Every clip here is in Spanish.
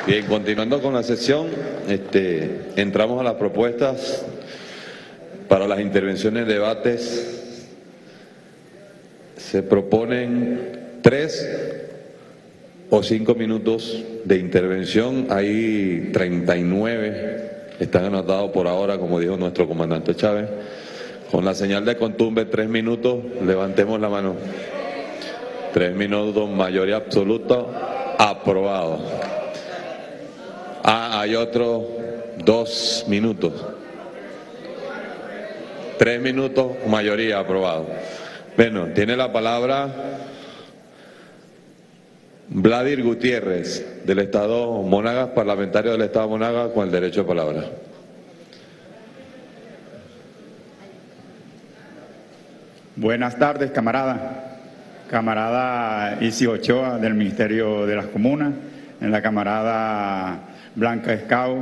Bien, continuando con la sesión, entramos a las propuestas para las intervenciones en debates. Se proponen 3 o 5 minutos de intervención. Hay 39, están anotados por ahora, como dijo nuestro comandante Chávez. Con la señal de costumbre, 3 minutos, levantemos la mano. 3 minutos, mayoría absoluta, aprobado. Hay otros 2 minutos. 3 minutos, mayoría, aprobado. Bueno, tiene la palabra Vladimir Gutiérrez, del Estado Monagas, parlamentario del Estado Monagas, con el derecho de palabra. Buenas tardes, camarada Isi Ochoa del Ministerio de las Comunas, en la camarada Blanca Escao,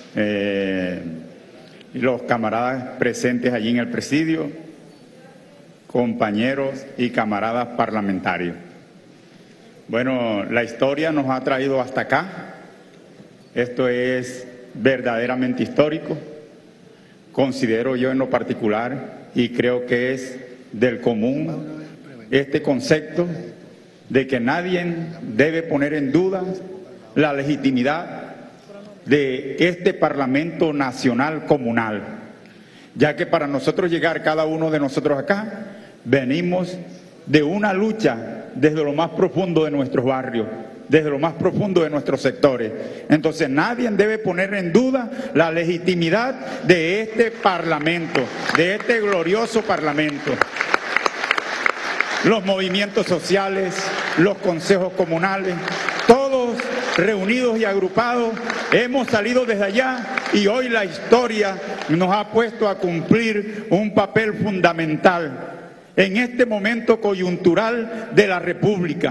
y los camaradas presentes allí en el presidio, compañeros y camaradas parlamentarios. Bueno, la historia nos ha traído hasta acá. Esto es verdaderamente histórico. Considero yo en lo particular, y creo que es del común, este concepto de que nadie debe poner en duda la legitimidad de este Parlamento Nacional Comunal, ya que para nosotros llegar, cada uno de nosotros acá, venimos de una lucha desde lo más profundo de nuestros barrios, desde lo más profundo de nuestros sectores. Entonces nadie debe poner en duda la legitimidad de este Parlamento, de este glorioso Parlamento. Los movimientos sociales, los consejos comunales, todos reunidos y agrupados, hemos salido desde allá y hoy la historia nos ha puesto a cumplir un papel fundamental en este momento coyuntural de la República,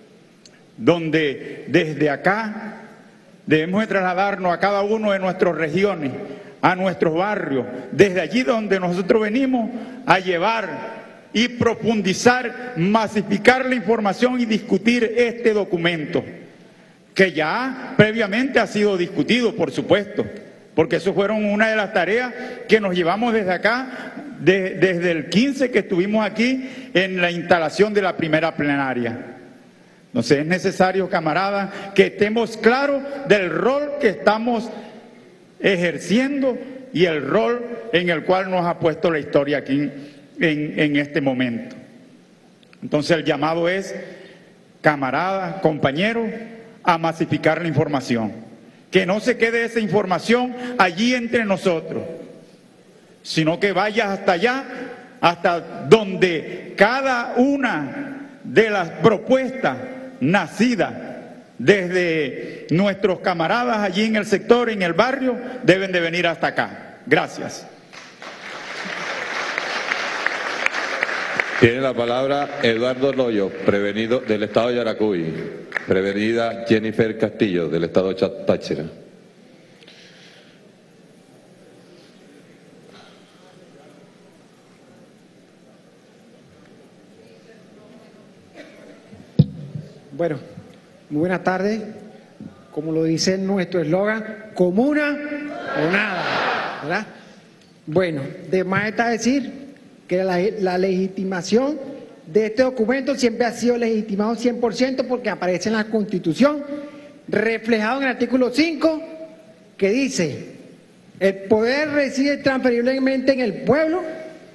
donde desde acá debemos de trasladarnos a cada uno de nuestras regiones, a nuestros barrios, desde allí donde nosotros venimos a llevar y profundizar, masificar la información y discutir este documento, que ya previamente ha sido discutido, por supuesto, porque eso fueron una de las tareas que nos llevamos desde acá, desde el 15 que estuvimos aquí en la instalación de la primera plenaria. Entonces es necesario, camaradas, que estemos claros del rol que estamos ejerciendo y el rol en el cual nos ha puesto la historia aquí en este momento. Entonces el llamado es, camaradas, compañeros, a masificar la información, que no se quede esa información allí entre nosotros, sino que vaya hasta allá, hasta donde cada una de las propuestas nacidas desde nuestros camaradas allí en el sector, en el barrio, deben de venir hasta acá. Gracias. Tiene la palabra Eduardo Loyo, prevenido del Estado de Yaracuy. Prevenida Jennifer Castillo, del Estado de Táchira. Bueno, muy buenas tardes. Como lo dice nuestro eslogan, comuna o nada, ¿verdad? Bueno, de más está decir que la legitimación de este documento siempre ha sido legitimado 100% porque aparece en la Constitución, reflejado en el artículo 5, que dice: el poder reside transferiblemente en el pueblo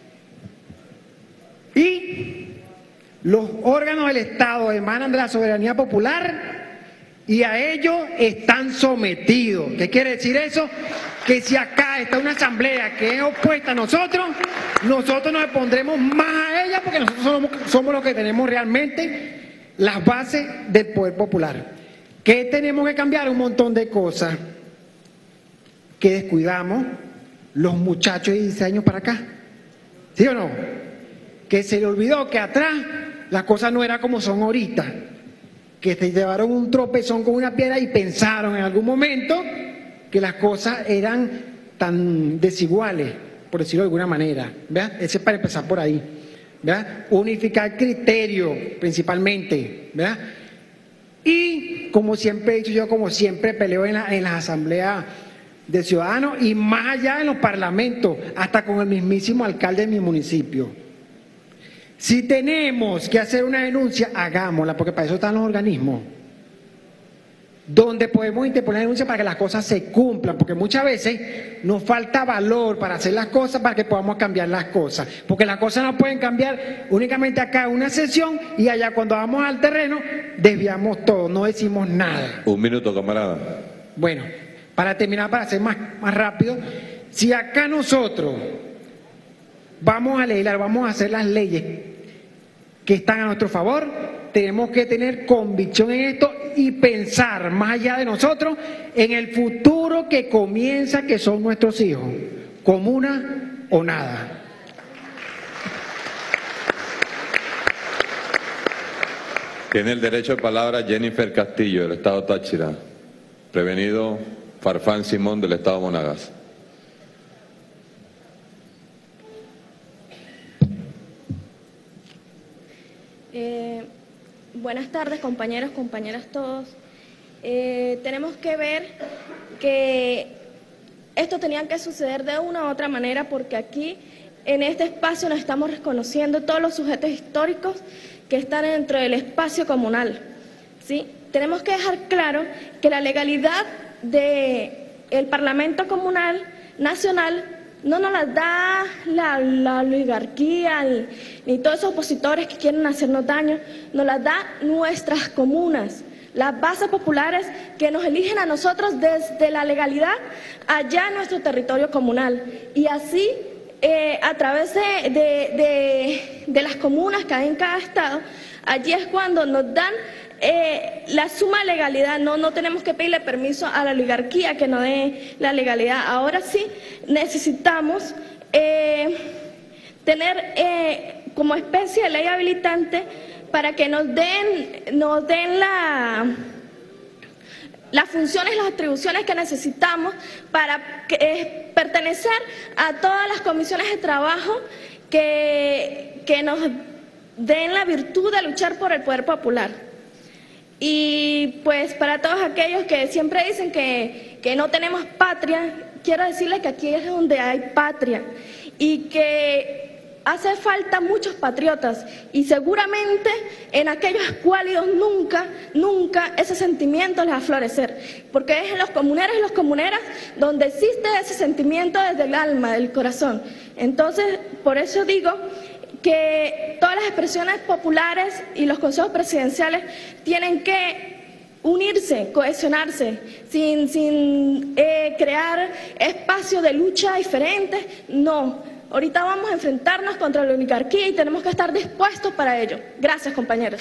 y los órganos del Estado emanan de la soberanía popular y a ellos están sometidos. ¿Qué quiere decir eso? Que si acá está una asamblea que es opuesta a nosotros nos opondremos más a ella, porque nosotros somos los que tenemos realmente las bases del poder popular. ¿Qué tenemos que cambiar? Un montón de cosas que descuidamos los muchachos de 16 años para acá. ¿Sí o no? Que se le olvidó que atrás las cosas no eran como son ahorita, que se llevaron un tropezón con una piedra y pensaron en algún momento que las cosas eran tan desiguales, por decirlo de alguna manera, ¿verdad? Ese es para empezar por ahí, ¿verdad? Unificar criterios principalmente, ¿verdad? Y como siempre he dicho yo, como siempre peleo en las asambleas de ciudadanos y más allá en los parlamentos, hasta con el mismísimo alcalde de mi municipio. Si tenemos que hacer una denuncia, hagámosla, porque para eso están los organismos, donde podemos interponer denuncia para que las cosas se cumplan, porque muchas veces nos falta valor para hacer las cosas, para que podamos cambiar las cosas, porque las cosas no pueden cambiar únicamente acá en una sesión y allá cuando vamos al terreno desviamos todo, no decimos nada. Un minuto, camarada. Bueno, para terminar, para ser más rápido, si acá nosotros vamos a legislar, vamos a hacer las leyes que están a nuestro favor, tenemos que tener convicción en esto y pensar más allá de nosotros en el futuro que comienza, que son nuestros hijos, comuna o nada. Tiene el derecho de palabra Jennifer Castillo, del Estado Táchira. Prevenido Farfán Simón, del Estado Monagas. Buenas tardes, compañeros, compañeras todos. Tenemos que ver que esto tenía que suceder de una u otra manera, porque aquí, en este espacio, nos estamos reconociendo todos los sujetos históricos que están dentro del espacio comunal, ¿sí? Tenemos que dejar claro que la legalidad del Parlamento Comunal Nacional no nos la da la oligarquía ni todos esos opositores que quieren hacernos daño, nos las da nuestras comunas, las bases populares que nos eligen a nosotros desde la legalidad allá en nuestro territorio comunal. Y así, a través de las comunas que hay en cada estado, allí es cuando nos dan la suma legalidad. No tenemos que pedirle permiso a la oligarquía que nos dé la legalidad. Ahora sí necesitamos tener como especie de ley habilitante para que nos den las funciones, las atribuciones que necesitamos para pertenecer a todas las comisiones de trabajo que nos den la virtud de luchar por el poder popular. Y pues para todos aquellos que siempre dicen que no tenemos patria, quiero decirles que aquí es donde hay patria y que hace falta muchos patriotas, y seguramente en aquellos escuálidos nunca ese sentimiento les va a florecer, porque es en los comuneros y las comuneras donde existe ese sentimiento desde el alma, del corazón. Entonces, por eso digo que todas las expresiones populares y los consejos presidenciales tienen que unirse, cohesionarse, sin crear espacios de lucha diferentes. No, ahorita vamos a enfrentarnos contra la oligarquía y tenemos que estar dispuestos para ello. Gracias, compañeros.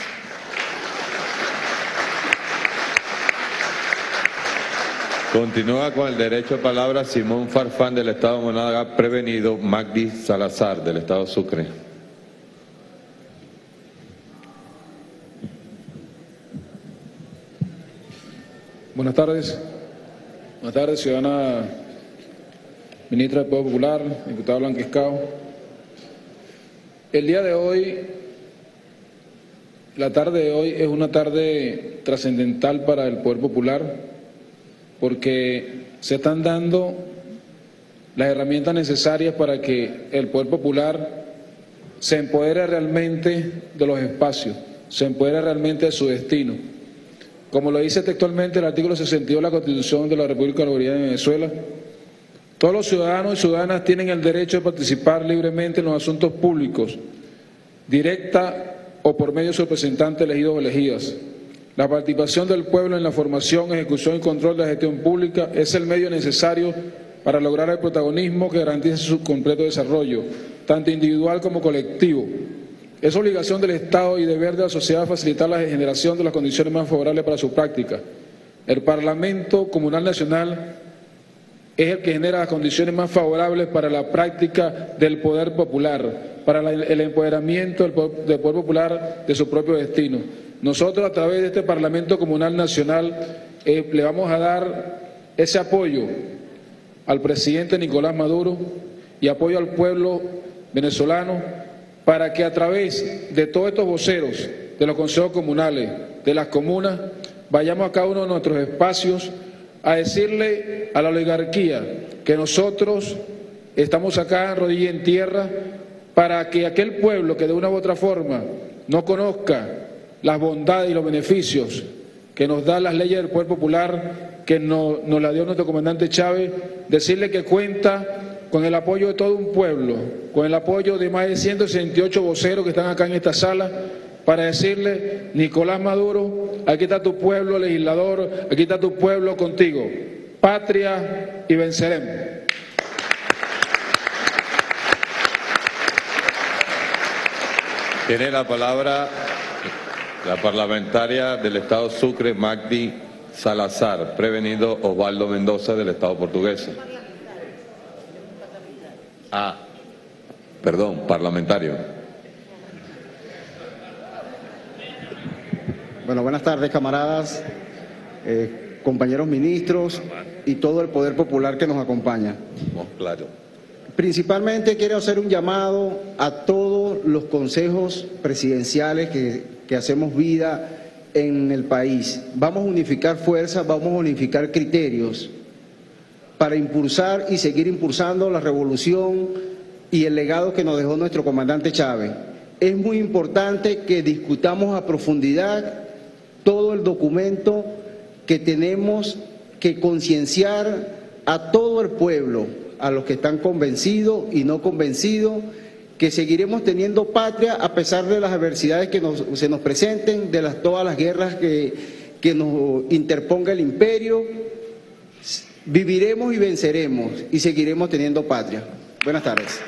Continúa con el derecho de palabra Simón Farfán, del Estado Monagas. Prevenido Magdi Salazar, del Estado Sucre. Buenas tardes. Buenas tardes, ciudadana ministra del Poder Popular, diputada Blanquiscao. El día de hoy, la tarde de hoy es una tarde trascendental para el Poder Popular, porque se están dando las herramientas necesarias para que el Poder Popular se empodere realmente de los espacios, se empodere realmente de su destino. Como lo dice textualmente el artículo 62 de la Constitución de la República Bolivariana de Venezuela, todos los ciudadanos y ciudadanas tienen el derecho de participar libremente en los asuntos públicos, directa o por medio de sus representantes elegidos o elegidas. La participación del pueblo en la formación, ejecución y control de la gestión pública es el medio necesario para lograr el protagonismo que garantice su completo desarrollo, tanto individual como colectivo. Es obligación del Estado y deber de la sociedad facilitar la generación de las condiciones más favorables para su práctica. El Parlamento Comunal Nacional es el que genera las condiciones más favorables para la práctica del poder popular, para el empoderamiento del poder popular de su propio destino. Nosotros, a través de este Parlamento Comunal Nacional, le vamos a dar ese apoyo al presidente Nicolás Maduro y apoyo al pueblo venezolano para que a través de todos estos voceros de los consejos comunales, de las comunas, vayamos a cada uno de nuestros espacios a decirle a la oligarquía que nosotros estamos acá en rodilla en tierra para que aquel pueblo que de una u otra forma no conozca las bondades y los beneficios que nos dan las leyes del Poder Popular, que nos la dio nuestro comandante Chávez, decirle que cuenta con el apoyo de todo un pueblo, con el apoyo de más de 168 voceros que están acá en esta sala, para decirle: Nicolás Maduro, aquí está tu pueblo, legislador, aquí está tu pueblo contigo. Patria y venceremos. Tiene la palabra la parlamentaria del Estado Sucre, Magdi Salazar, prevenido Osvaldo Mendoza del Estado Portuguesa. Perdón, parlamentario. Bueno, buenas tardes, camaradas, compañeros ministros y todo el Poder Popular que nos acompaña. Claro. Principalmente quiero hacer un llamado a todos los consejos presidenciales que hacemos vida en el país. Vamos a unificar fuerzas, vamos a unificar criterios para impulsar y seguir impulsando la revolución y el legado que nos dejó nuestro comandante Chávez. Es muy importante que discutamos a profundidad todo el documento que tenemos que concienciar a todo el pueblo, a los que están convencidos y no convencidos, que seguiremos teniendo patria a pesar de las adversidades que se nos presenten, de todas las guerras que nos interponga el imperio. Viviremos y venceremos y seguiremos teniendo patria. Buenas tardes.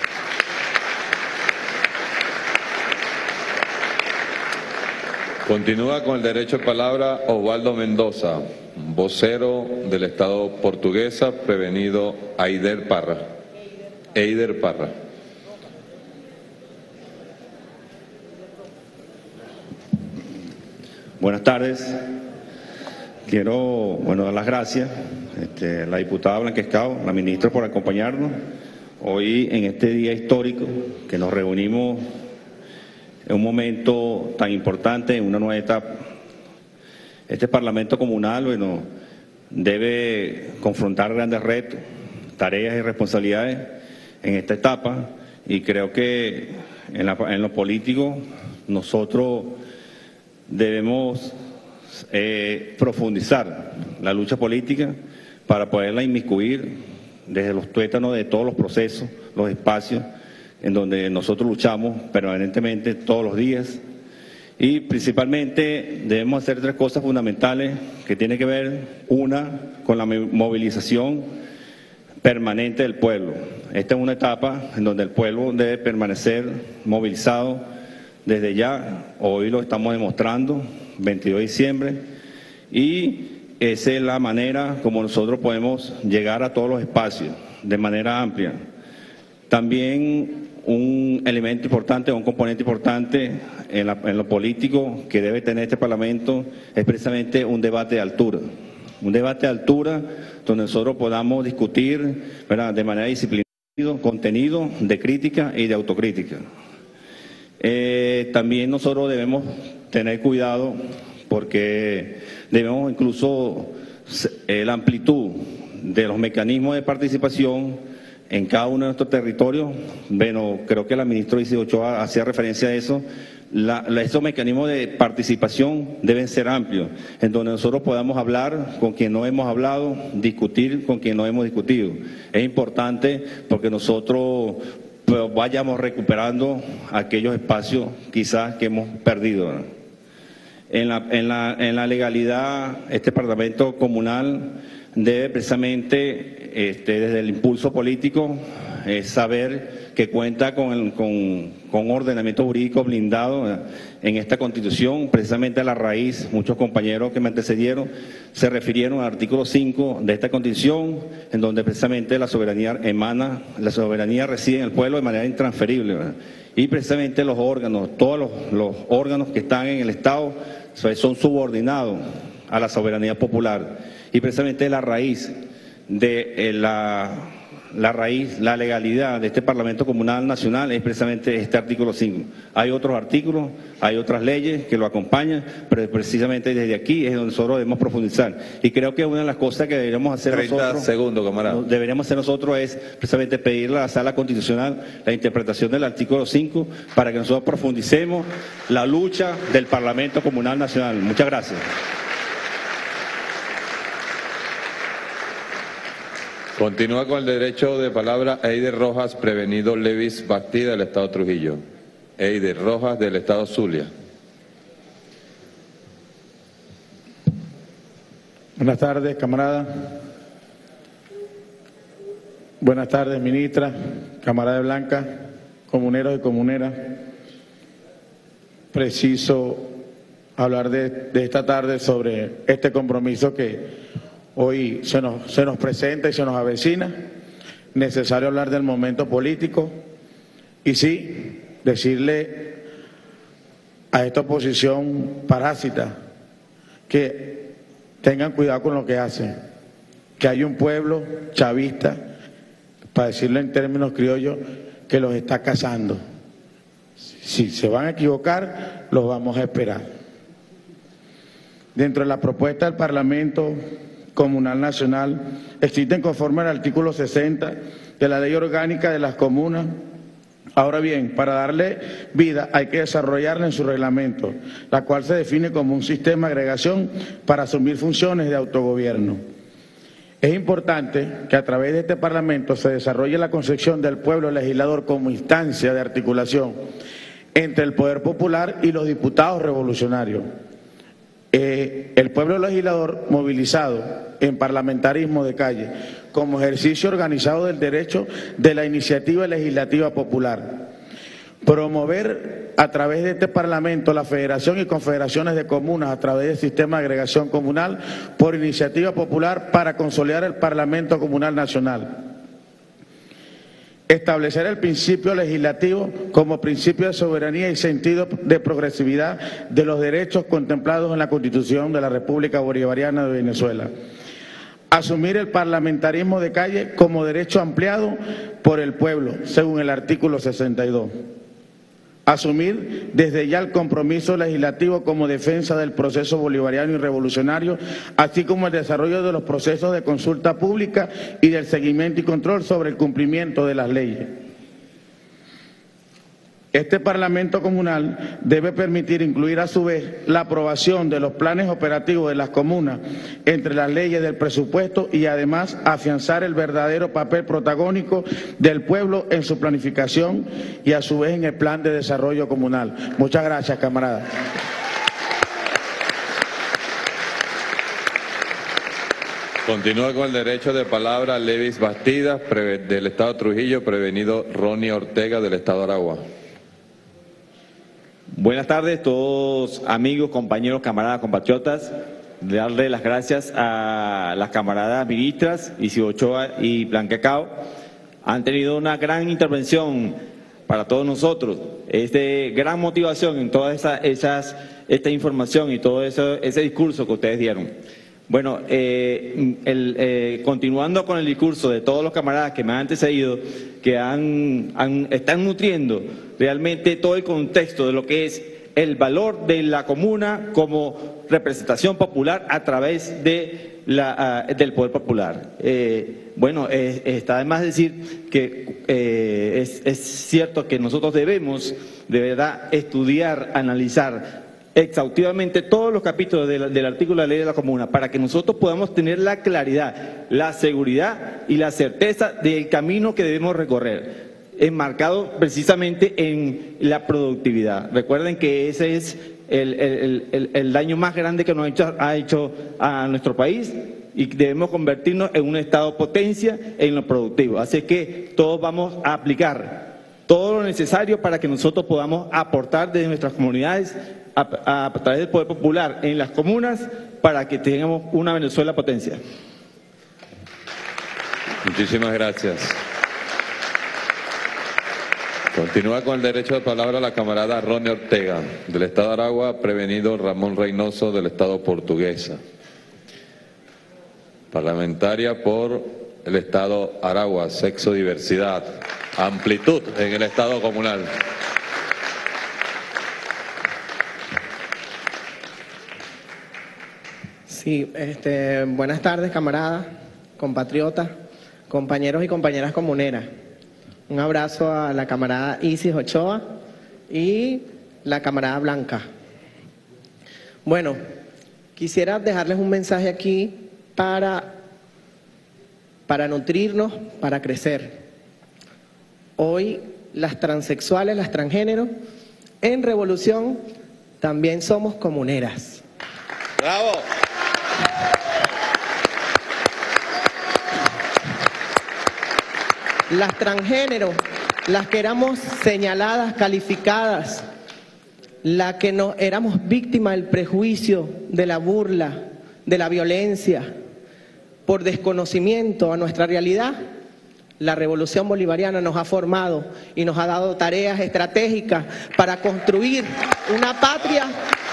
Continúa con el derecho de palabra Osvaldo Mendoza, vocero del Estado Portuguesa, prevenido Eider Parra. Buenas tardes. Quiero dar las gracias a la diputada Blanquescao, la ministra, por acompañarnos hoy en este día histórico que nos reunimos en un momento tan importante, en una nueva etapa. Este Parlamento comunal, debe confrontar grandes retos, tareas y responsabilidades en esta etapa, y creo que en lo político nosotros debemos profundizar la lucha política para poderla inmiscuir desde los tuétanos de todos los procesos, los espacios en donde nosotros luchamos permanentemente todos los días. Y principalmente debemos hacer tres cosas fundamentales que tienen que ver, una, con la movilización permanente del pueblo. Esta es una etapa en donde el pueblo debe permanecer movilizado desde ya. Hoy lo estamos demostrando, 22 de diciembre, y esa es la manera como nosotros podemos llegar a todos los espacios de manera amplia. También un elemento importante, un componente importante en lo político que debe tener este Parlamento es precisamente un debate de altura. Un debate de altura donde nosotros podamos discutir, ¿verdad?, de manera disciplinada, contenido de crítica y de autocrítica. También nosotros debemos tener cuidado porque debemos incluso la amplitud de los mecanismos de participación en cada uno de nuestros territorios. Bueno, creo que la ministra Isis Ochoa hacía referencia a eso. Esos mecanismos de participación deben ser amplios, en donde nosotros podamos hablar con quien no hemos hablado, discutir con quien no hemos discutido. Es importante porque nosotros vayamos recuperando aquellos espacios quizás que hemos perdido, ¿verdad? En la legalidad, este Parlamento comunal debe precisamente, desde el impulso político, saber que cuenta con ordenamiento jurídico blindado en esta Constitución. Precisamente a la raíz, muchos compañeros que me antecedieron se refirieron al artículo 5 de esta Constitución, en donde precisamente la soberanía reside en el pueblo de manera intransferible, ¿verdad? Y precisamente los órganos, todos los órganos que están en el Estado son subordinados a la soberanía popular. Y precisamente la raíz de la raíz, la legalidad de este Parlamento Comunal Nacional es precisamente este artículo 5. Hay otros artículos, hay otras leyes que lo acompañan, pero precisamente desde aquí es donde nosotros debemos profundizar. Y creo que una de las cosas que deberíamos hacer 30 segundos, camarada. deberíamos hacer nosotros es precisamente pedirle a la Sala Constitucional la interpretación del artículo 5 para que nosotros profundicemos la lucha del Parlamento Comunal Nacional. Muchas gracias. Continúa con el derecho de palabra Eider Rojas, prevenido Levis Bastida, del Estado Trujillo. Eider Rojas, del Estado Zulia. Buenas tardes, camarada. Buenas tardes, ministra, camarada de Blanca, comuneros y comuneras. Preciso hablar de esta tarde sobre este compromiso que hoy se nos presenta y se nos avecina. Necesario hablar del momento político y sí, decirle a esta oposición parásita que tengan cuidado con lo que hacen, que hay un pueblo chavista, para decirlo en términos criollos, que los está cazando. Si se van a equivocar, los vamos a esperar. Dentro de la propuesta del Parlamento Comunal Nacional existen conforme al artículo 60 de la Ley Orgánica de las Comunas. Ahora bien, para darle vida hay que desarrollarla en su reglamento, la cual se define como un sistema de agregación para asumir funciones de autogobierno. Es importante que a través de este Parlamento se desarrolle la concepción del pueblo legislador como instancia de articulación entre el poder popular y los diputados revolucionarios. El pueblo legislador movilizado en parlamentarismo de calle como ejercicio organizado del derecho de la iniciativa legislativa popular. Promover a través de este Parlamento la federación y confederaciones de comunas a través del sistema de agregación comunal por iniciativa popular para consolidar el Parlamento Comunal Nacional. Establecer el principio legislativo como principio de soberanía y sentido de progresividad de los derechos contemplados en la Constitución de la República Bolivariana de Venezuela. Asumir el parlamentarismo de calle como derecho ampliado por el pueblo, según el artículo 62. Asumir desde ya el compromiso legislativo como defensa del proceso bolivariano y revolucionario, así como el desarrollo de los procesos de consulta pública y del seguimiento y control sobre el cumplimiento de las leyes. Este Parlamento Comunal debe permitir incluir a su vez la aprobación de los planes operativos de las comunas entre las leyes del presupuesto y además afianzar el verdadero papel protagónico del pueblo en su planificación y a su vez en el plan de desarrollo comunal. Muchas gracias, camaradas. Continúa con el derecho de palabra Levis Bastida, del Estado Trujillo, prevenido Ronnie Ortega, del Estado Aragua. Buenas tardes, todos amigos, compañeros, camaradas, compatriotas. Darle las gracias a las camaradas ministras, Isidro Ochoa y Blanca Cao. Han tenido una gran intervención para todos nosotros. Es de gran motivación en toda esta información y todo ese discurso que ustedes dieron. Bueno, continuando con el discurso de todos los camaradas que me han antecedido, que están nutriendo realmente todo el contexto de lo que es el valor de la comuna como representación popular a través del poder popular. Bueno, está de más decir que es cierto que nosotros debemos de verdad estudiar, analizar exhaustivamente todos los capítulos del artículo de la ley de la comuna para que nosotros podamos tener la claridad, la seguridad y la certeza del camino que debemos recorrer, enmarcado precisamente en la productividad. Recuerden que ese es el daño más grande que nos ha hecho a nuestro país y debemos convertirnos en un estado potencia en lo productivo. Así que todos vamos a aplicar todo lo necesario para que nosotros podamos aportar desde nuestras comunidades a través del poder popular en las comunas para que tengamos una Venezuela potencia. Muchísimas gracias. Continúa con el derecho de palabra la camarada Ronnie Ortega, del Estado de Aragua, prevenido Ramón Reynoso, del Estado Portuguesa. Parlamentaria por el Estado Aragua, sexo, diversidad, amplitud en el Estado comunal. Sí, buenas tardes, camaradas, compatriotas, compañeros y compañeras comuneras. Un abrazo a la camarada Isis Ochoa y la camarada Blanca. Bueno, quisiera dejarles un mensaje aquí para nutrirnos, para crecer. Hoy las transexuales, las transgéneros, en Revolución también somos comuneras. ¡Bravo! Las transgéneros, las que éramos señaladas, calificadas, las que no éramos víctimas del prejuicio, de la burla, de la violencia, por desconocimiento a nuestra realidad, la Revolución Bolivariana nos ha formado y nos ha dado tareas estratégicas para construir una patria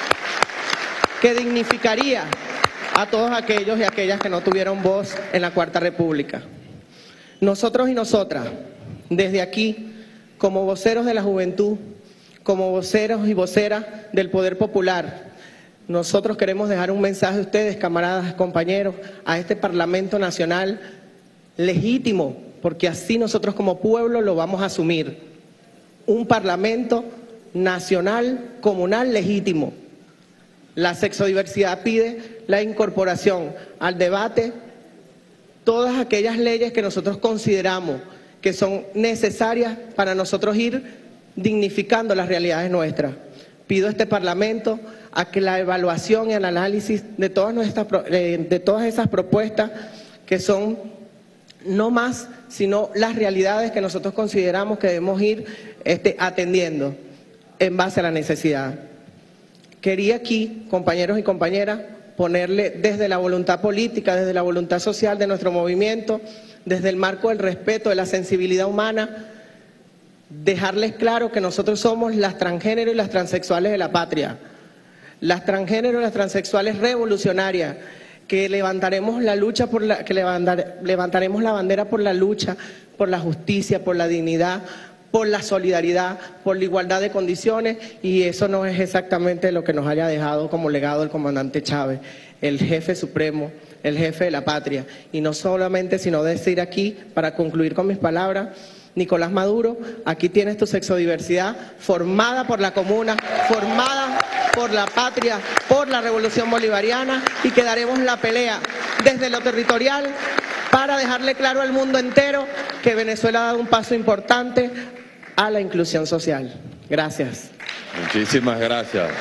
que dignificaría a todos aquellos y aquellas que no tuvieron voz en la Cuarta República. Nosotros y nosotras, desde aquí, como voceros de la juventud, como voceros y voceras del Poder Popular, nosotros queremos dejar un mensaje a ustedes, camaradas, compañeros, a este Parlamento Nacional legítimo, porque así nosotros como pueblo lo vamos a asumir. Un Parlamento Nacional Comunal legítimo. La sexodiversidad pide la incorporación al debate todas aquellas leyes que nosotros consideramos que son necesarias para nosotros ir dignificando las realidades nuestras. Pido a este Parlamento a que la evaluación y el análisis de todas esas propuestas que son no más, sino las realidades que nosotros consideramos que debemos ir atendiendo en base a la necesidad. Quería aquí, compañeros y compañeras, ponerle desde la voluntad política, desde la voluntad social de nuestro movimiento, desde el marco del respeto, de la sensibilidad humana, dejarles claro que nosotros somos las transgénero y las transexuales de la patria, las transgénero y las transexuales revolucionarias, que levantaremos la lucha levantaremos la bandera por la lucha, por la justicia, por la dignidad, por la solidaridad, por la igualdad de condiciones, y eso no es exactamente lo que nos haya dejado como legado el comandante Chávez, el jefe supremo, el jefe de la patria. Y no solamente, sino decir aquí, para concluir con mis palabras, Nicolás Maduro, aquí tienes tu sexodiversidad formada por la comuna, formada por la patria, por la Revolución Bolivariana, y que daremos la pelea desde lo territorial para dejarle claro al mundo entero que Venezuela ha dado un paso importante a la inclusión social. Gracias. Muchísimas gracias.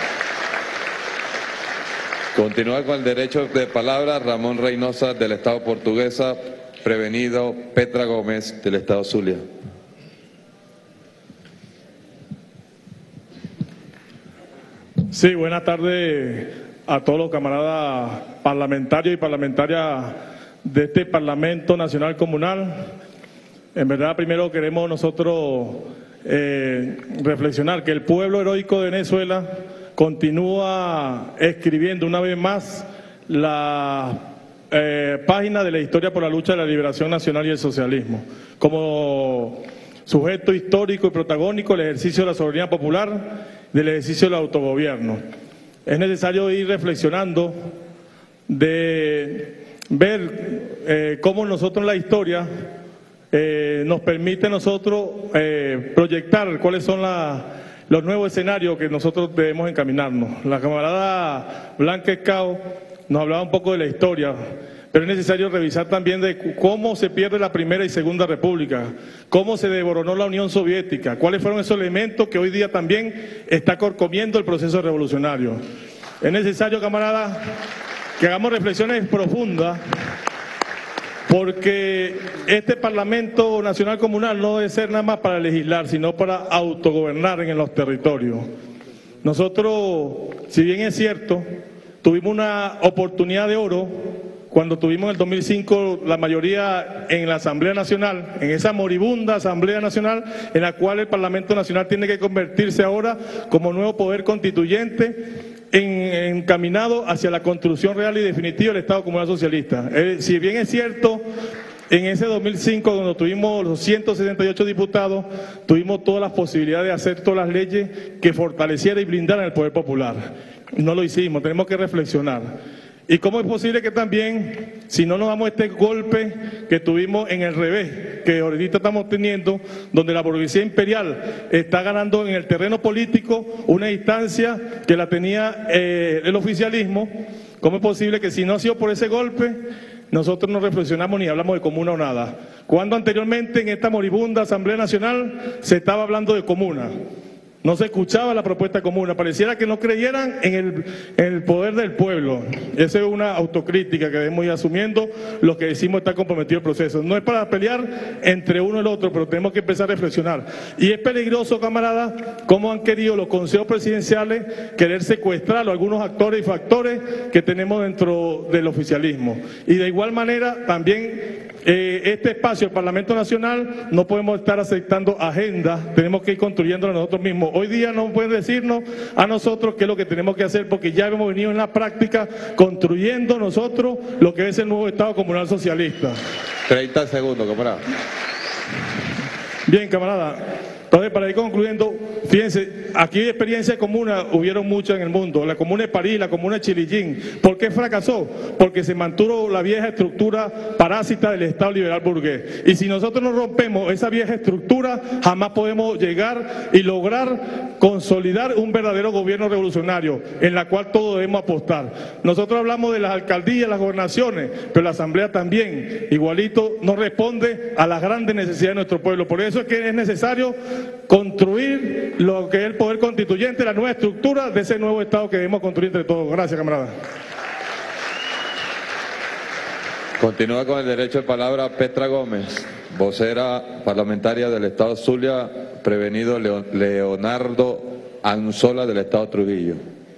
Continúa con el derecho de palabra Ramón Reynosa del Estado Portuguesa, prevenido Petra Gómez del Estado Zulia. Sí, buenas tardes a todos los camaradas parlamentarios y parlamentarias de este Parlamento Nacional Comunal. En verdad, primero queremos nosotros reflexionar que el pueblo heroico de Venezuela continúa escribiendo una vez más la página de la historia por la lucha de la liberación nacional y el socialismo. Como sujeto histórico y protagónico del ejercicio de la soberanía popular, del ejercicio del autogobierno. Es necesario ir reflexionando de ver cómo nosotros en la historia nos permite nosotros proyectar cuáles son los nuevos escenarios que nosotros debemos encaminarnos. La camarada Blanca Escao nos hablaba un poco de la historia, pero es necesario revisar también de cómo se pierde la Primera y Segunda República, cómo se desboronó la Unión Soviética, cuáles fueron esos elementos que hoy día también está corcomiendo el proceso revolucionario. Es necesario, camaradas, que hagamos reflexiones profundas, porque este Parlamento Nacional Comunal no debe ser nada más para legislar, sino para autogobernar en los territorios. Nosotros, si bien es cierto, tuvimos una oportunidad de oro cuando tuvimos en el 2005 la mayoría en la Asamblea Nacional, en esa moribunda Asamblea Nacional, en la cual el Parlamento Nacional tiene que convertirse ahora como nuevo poder constituyente encaminado hacia la construcción real y definitiva del Estado Comunal Socialista. Si bien es cierto, En ese 2005, cuando tuvimos los 168 diputados, tuvimos todas las posibilidades de hacer todas las leyes que fortalecieran y blindaran el poder popular. No lo hicimos, tenemos que reflexionar. ¿Y cómo es posible que también, si no nos damos este golpe que tuvimos en el revés, que ahorita estamos teniendo, donde la burguesía imperial está ganando en el terreno político una instancia que la tenía el oficialismo, cómo es posible que si no ha sido por ese golpe, nosotros no reflexionamos ni hablamos de comuna o nada? Cuando anteriormente en esta moribunda Asamblea Nacional se estaba hablando de comuna. No se escuchaba la propuesta común, pareciera que no creyeran en el poder del pueblo. Esa es una autocrítica que debemos ir asumiendo los que decimos estar comprometido el proceso. No es para pelear entre uno y el otro, pero tenemos que empezar a reflexionar. Y es peligroso, camaradas, cómo han querido los consejos presidenciales querer secuestrar a algunos actores y factores que tenemos dentro del oficialismo. Y de igual manera, también este espacio, el Parlamento Nacional, no podemos estar aceptando agendas, tenemos que ir construyéndola nosotros mismos. Hoy día no pueden decirnos a nosotros qué es lo que tenemos que hacer, porque ya hemos venido en la práctica construyendo nosotros lo que es el nuevo Estado comunal socialista. 30 segundos, camarada. Bien, camarada. Entonces, para ir concluyendo, fíjense, aquí experiencias de comuna hubieron muchas en el mundo. La comuna de París, la comuna de Chilillín. ¿Por qué fracasó? Porque se mantuvo la vieja estructura parásita del Estado liberal burgués. Y si nosotros no rompemos esa vieja estructura, jamás podemos llegar y lograr consolidar un verdadero gobierno revolucionario, en la cual todos debemos apostar. Nosotros hablamos de las alcaldías, las gobernaciones, pero la Asamblea también, igualito, no responde a las grandes necesidades de nuestro pueblo. Por eso es que es necesario construir lo que es el poder constituyente, la nueva estructura de ese nuevo Estado que debemos construir entre todos. Gracias, camarada. Continúa con el derecho de palabra Petra Gómez, vocera parlamentaria del Estado Zulia, prevenido Leonardo Anzola del Estado Trujillo.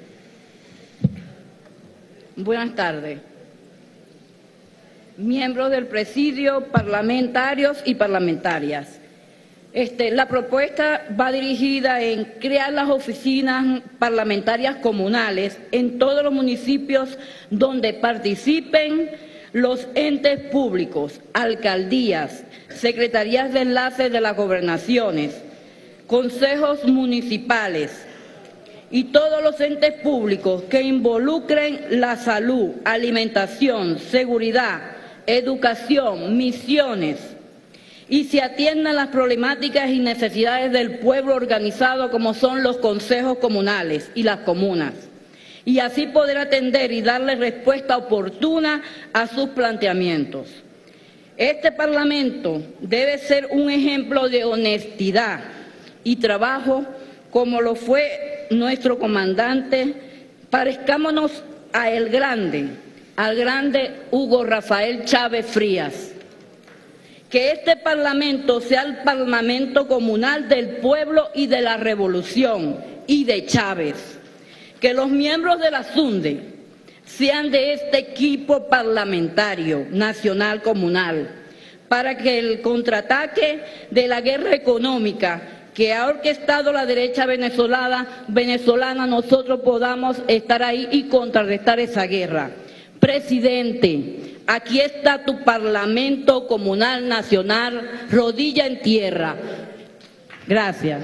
Buenas tardes. Miembros del presidio, parlamentarios y parlamentarias. La propuesta va dirigida en crear las oficinas parlamentarias comunales en todos los municipios donde participen los entes públicos, alcaldías, secretarías de enlace de las gobernaciones, consejos municipales y todos los entes públicos que involucren la salud, alimentación, seguridad, educación, misiones, y se atiendan las problemáticas y necesidades del pueblo organizado como son los consejos comunales y las comunas, y así poder atender y darle respuesta oportuna a sus planteamientos. Este Parlamento debe ser un ejemplo de honestidad y trabajo como lo fue nuestro comandante. Parezcámonos al grande Hugo Rafael Chávez Frías. Que este Parlamento sea el Parlamento comunal del pueblo y de la revolución y de Chávez. Que los miembros de la SUNDE sean de este equipo parlamentario nacional comunal para que el contraataque de la guerra económica que ha orquestado la derecha venezolana nosotros podamos estar ahí y contrarrestar esa guerra. Presidente, aquí está tu Parlamento Comunal Nacional, rodilla en tierra. Gracias.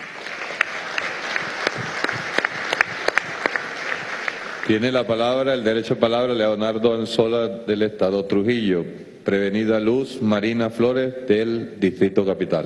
Tiene la palabra, el derecho de palabra, Leonardo Anzola del Estado Trujillo, prevenida Luz Marina Flores del Distrito Capital.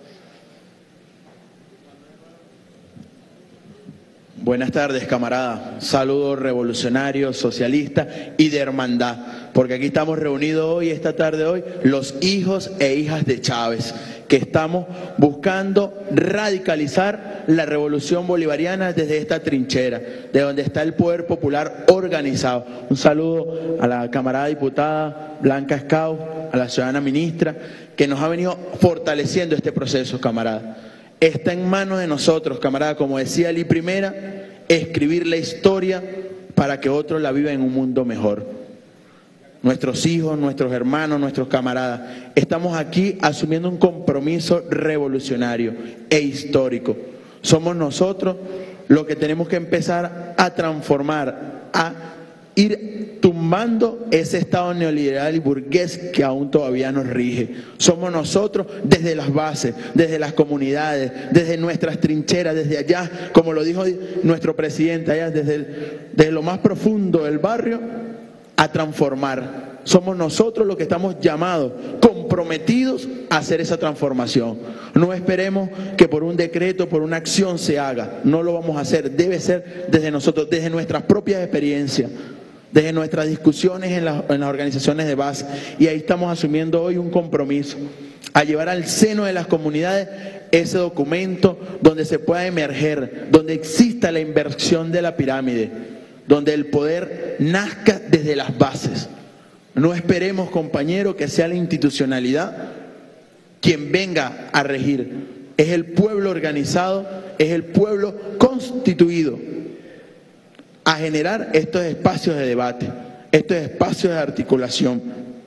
Buenas tardes, camarada. Saludos revolucionarios, socialistas y de hermandad, porque aquí estamos reunidos hoy, esta tarde hoy, los hijos e hijas de Chávez, que estamos buscando radicalizar la revolución bolivariana desde esta trinchera, de donde está el poder popular organizado. Un saludo a la camarada diputada Blanca Escau, a la ciudadana ministra, que nos ha venido fortaleciendo este proceso, camarada. Está en manos de nosotros, camarada, como decía Ali Primera, escribir la historia para que otros la vivan en un mundo mejor. Nuestros hijos, nuestros hermanos, nuestros camaradas, estamos aquí asumiendo un compromiso revolucionario e histórico. Somos nosotros los que tenemos que empezar a transformar, a ir tumbando ese Estado neoliberal y burgués que aún todavía nos rige. Somos nosotros desde las bases, desde las comunidades, desde nuestras trincheras, desde allá, como lo dijo nuestro presidente, allá desde lo más profundo del barrio, a transformar. Somos nosotros los que estamos llamados, comprometidos a hacer esa transformación. No esperemos que por un decreto, por una acción se haga. No lo vamos a hacer. Debe ser desde nosotros, desde nuestras propias experiencias, desde nuestras discusiones en las organizaciones de base. Y ahí estamos asumiendo hoy un compromiso a llevar al seno de las comunidades ese documento donde se pueda emerger, donde exista la inversión de la pirámide, donde el poder nazca desde las bases. No esperemos, compañero, que sea la institucionalidad quien venga a regir. Es el pueblo organizado, es el pueblo constituido a generar estos espacios de debate, estos espacios de articulación.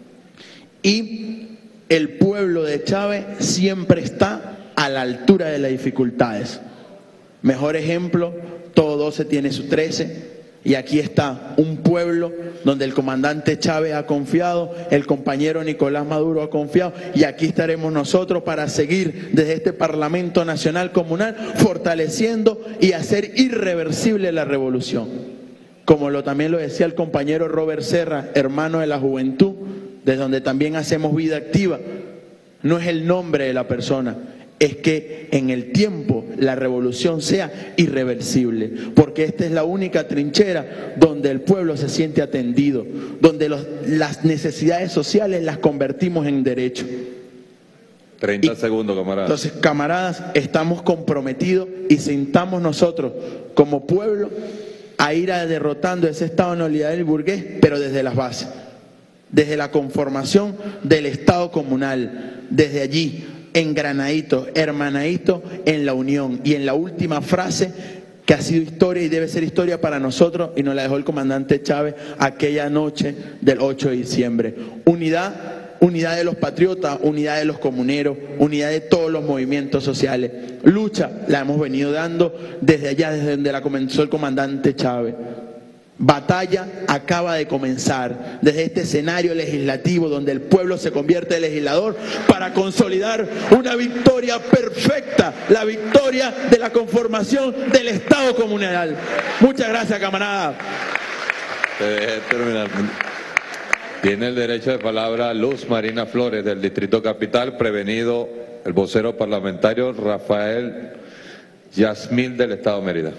Y el pueblo de Chávez siempre está a la altura de las dificultades. Mejor ejemplo, todo 12 tiene su 13. Y aquí está un pueblo donde el comandante Chávez ha confiado, el compañero Nicolás Maduro ha confiado, y aquí estaremos nosotros para seguir desde este Parlamento Nacional Comunal fortaleciendo y hacer irreversible la revolución. Como también lo decía el compañero Robert Serra, hermano de la juventud, desde donde también hacemos vida activa. No es el nombre de la persona, es que en el tiempo la revolución sea irreversible, porque esta es la única trinchera donde el pueblo se siente atendido, donde las necesidades sociales las convertimos en derecho. 30 segundos, camarada. Entonces, camaradas, estamos comprometidos y sintamos nosotros como pueblo a ir derrotando ese Estado neoliberal y burgués, pero desde las bases, desde la conformación del Estado comunal, desde allí, engranadito, hermanadito en la unión. Y en la última frase, que ha sido historia y debe ser historia para nosotros, y nos la dejó el comandante Chávez aquella noche del 8 de diciembre. Unidad, unidad de los patriotas, unidad de los comuneros, unidad de todos los movimientos sociales. Lucha la hemos venido dando desde allá, desde donde la comenzó el comandante Chávez. Batalla acaba de comenzar desde este escenario legislativo donde el pueblo se convierte en legislador para consolidar una victoria perfecta, la victoria de la conformación del Estado comunal. Muchas gracias, camarada. Te dejé terminar. Tiene el derecho de palabra Luz Marina Flores del Distrito Capital, prevenido el vocero parlamentario Rafael Yasmil del Estado de Mérida.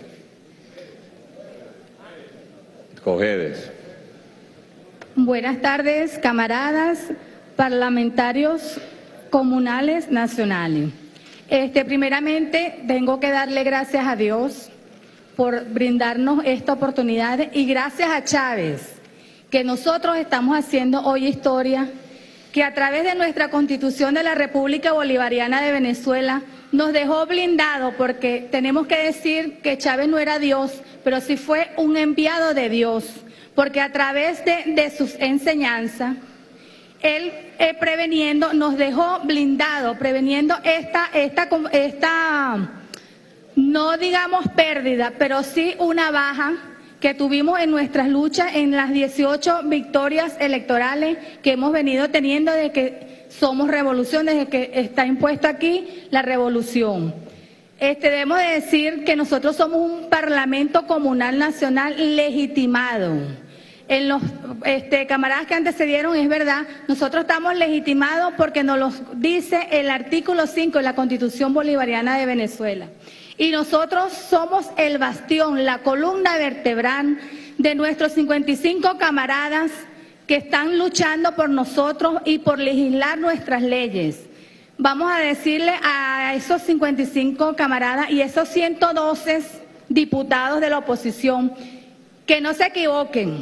Cojedes. Buenas tardes, camaradas, parlamentarios comunales nacionales. Primeramente, tengo que darle gracias a Dios por brindarnos esta oportunidad y gracias a Chávez, que nosotros estamos haciendo hoy historia, que a través de nuestra Constitución de la República Bolivariana de Venezuela nos dejó blindado, porque tenemos que decir que Chávez no era Dios, pero sí fue un enviado de Dios, porque a través de sus enseñanzas, él preveniendo, nos dejó blindado, preveniendo esta no digamos pérdida, pero sí una baja que tuvimos en nuestras luchas, en las 18 victorias electorales que hemos venido teniendo desde que somos revolución, desde que está impuesto aquí la revolución. Debemos de decir que nosotros somos un Parlamento Comunal Nacional legitimado. En los camaradas que antecedieron, es verdad, nosotros estamos legitimados porque nos lo dice el artículo 5 de la Constitución Bolivariana de Venezuela. Y nosotros somos el bastión, la columna vertebral de nuestros 55 camaradas que están luchando por nosotros y por legislar nuestras leyes. Vamos a decirle a esos 55 camaradas y esos 112 diputados de la oposición que no se equivoquen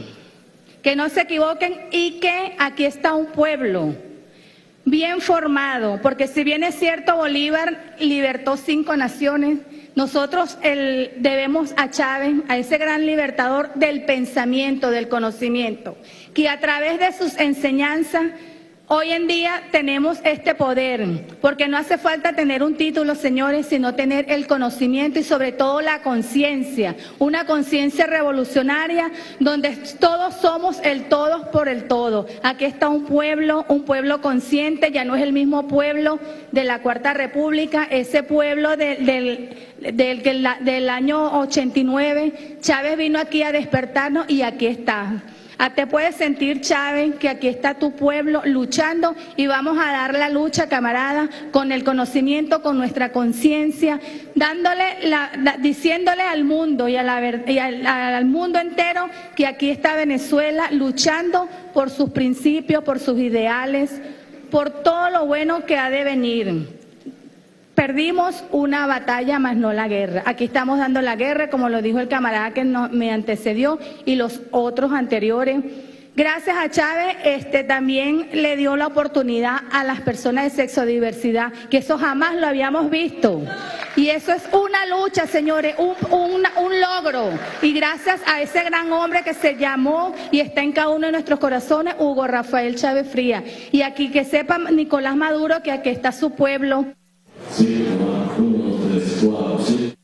y que aquí está un pueblo bien formado, porque si bien es cierto Bolívar libertó 5 naciones, nosotros debemos a Chávez, a ese gran libertador del pensamiento, del conocimiento, que a través de sus enseñanzas Hoy en día tenemos este poder, porque no hace falta tener un título, señores, sino tener el conocimiento y sobre todo la conciencia, una conciencia revolucionaria donde todos somos el todos por el todo. Aquí está un pueblo consciente, ya no es el mismo pueblo de la Cuarta República, ese pueblo del año 89, Chávez vino aquí a despertarnos y aquí está. Te puedes sentir, Chávez, que aquí está tu pueblo luchando y vamos a dar la lucha, camarada, con el conocimiento, con nuestra conciencia, diciéndole al mundo y al mundo entero que aquí está Venezuela luchando por sus principios, por sus ideales, por todo lo bueno que ha de venir. Perdimos una batalla, más no la guerra. Aquí estamos dando la guerra, como lo dijo el camarada que me antecedió y los otros anteriores. Gracias a Chávez, también le dio la oportunidad a las personas de sexodiversidad, que eso jamás lo habíamos visto. Y eso es una lucha, señores, un logro. Y gracias a ese gran hombre que se llamó y está en cada uno de nuestros corazones, Hugo Rafael Chávez Frías. Y aquí que sepa Nicolás Maduro que aquí está su pueblo. Sí, 1, 2, 3, 4, sí.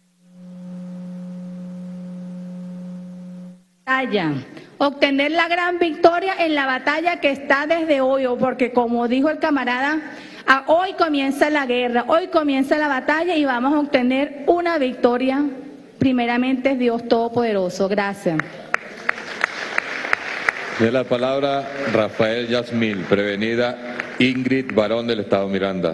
Obtener la gran victoria en la batalla que está desde hoy, porque como dijo el camarada, hoy comienza la guerra, hoy comienza la batalla y vamos a obtener una victoria. Primeramente es Dios Todopoderoso. Gracias. Tiene la palabra Rafael Yasmil, prevenida Ingrid Barón del Estado Miranda.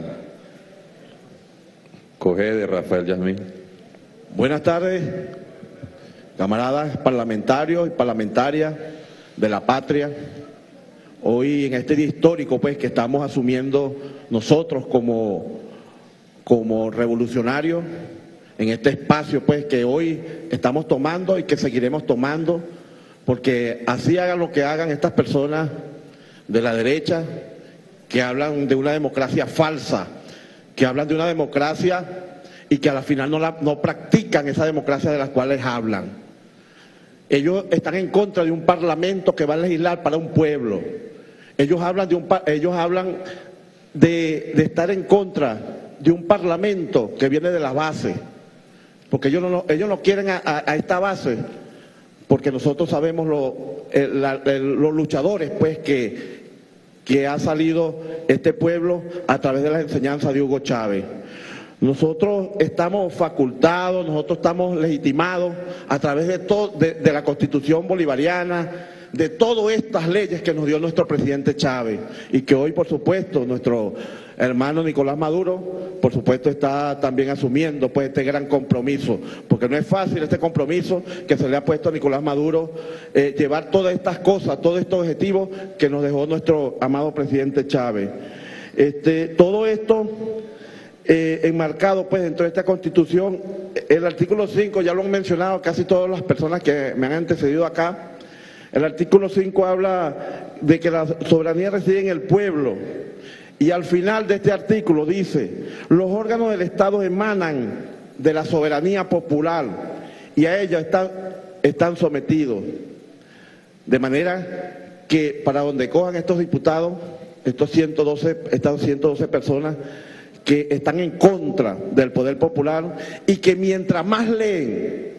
Coge de Rafael Yasmín. Buenas tardes, camaradas parlamentarios y parlamentarias de la patria. Hoy en este día histórico pues que estamos asumiendo nosotros como revolucionarios, en este espacio pues que hoy estamos tomando y que seguiremos tomando, porque así hagan lo que hagan estas personas de la derecha que hablan de una democracia falsa, que hablan de una democracia y que a la final no practican esa democracia de las cuales hablan. Ellos están en contra de un parlamento que va a legislar para un pueblo. Ellos hablan de estar en contra de un parlamento que viene de la base, porque ellos no quieren a esta base, porque nosotros sabemos los luchadores pues que ha salido este pueblo a través de las enseñanzas de Hugo Chávez. Nosotros estamos facultados, nosotros estamos legitimados a través de la Constitución bolivariana, de todas estas leyes que nos dio nuestro presidente Chávez y que hoy, por supuesto, nuestro hermano Nicolás Maduro, por supuesto, está también asumiendo pues este gran compromiso, porque no es fácil este compromiso que se le ha puesto a Nicolás Maduro, llevar todas estas cosas, todos estos objetivos que nos dejó nuestro amado presidente Chávez. Todo esto enmarcado pues dentro de esta Constitución, el artículo 5, ya lo han mencionado casi todas las personas que me han antecedido acá. El artículo 5 habla de que la soberanía reside en el pueblo y al final de este artículo dice: los órganos del Estado emanan de la soberanía popular y a ella están sometidos. De manera que para donde cojan estos diputados, estas 112 personas que están en contra del poder popular y que mientras más leen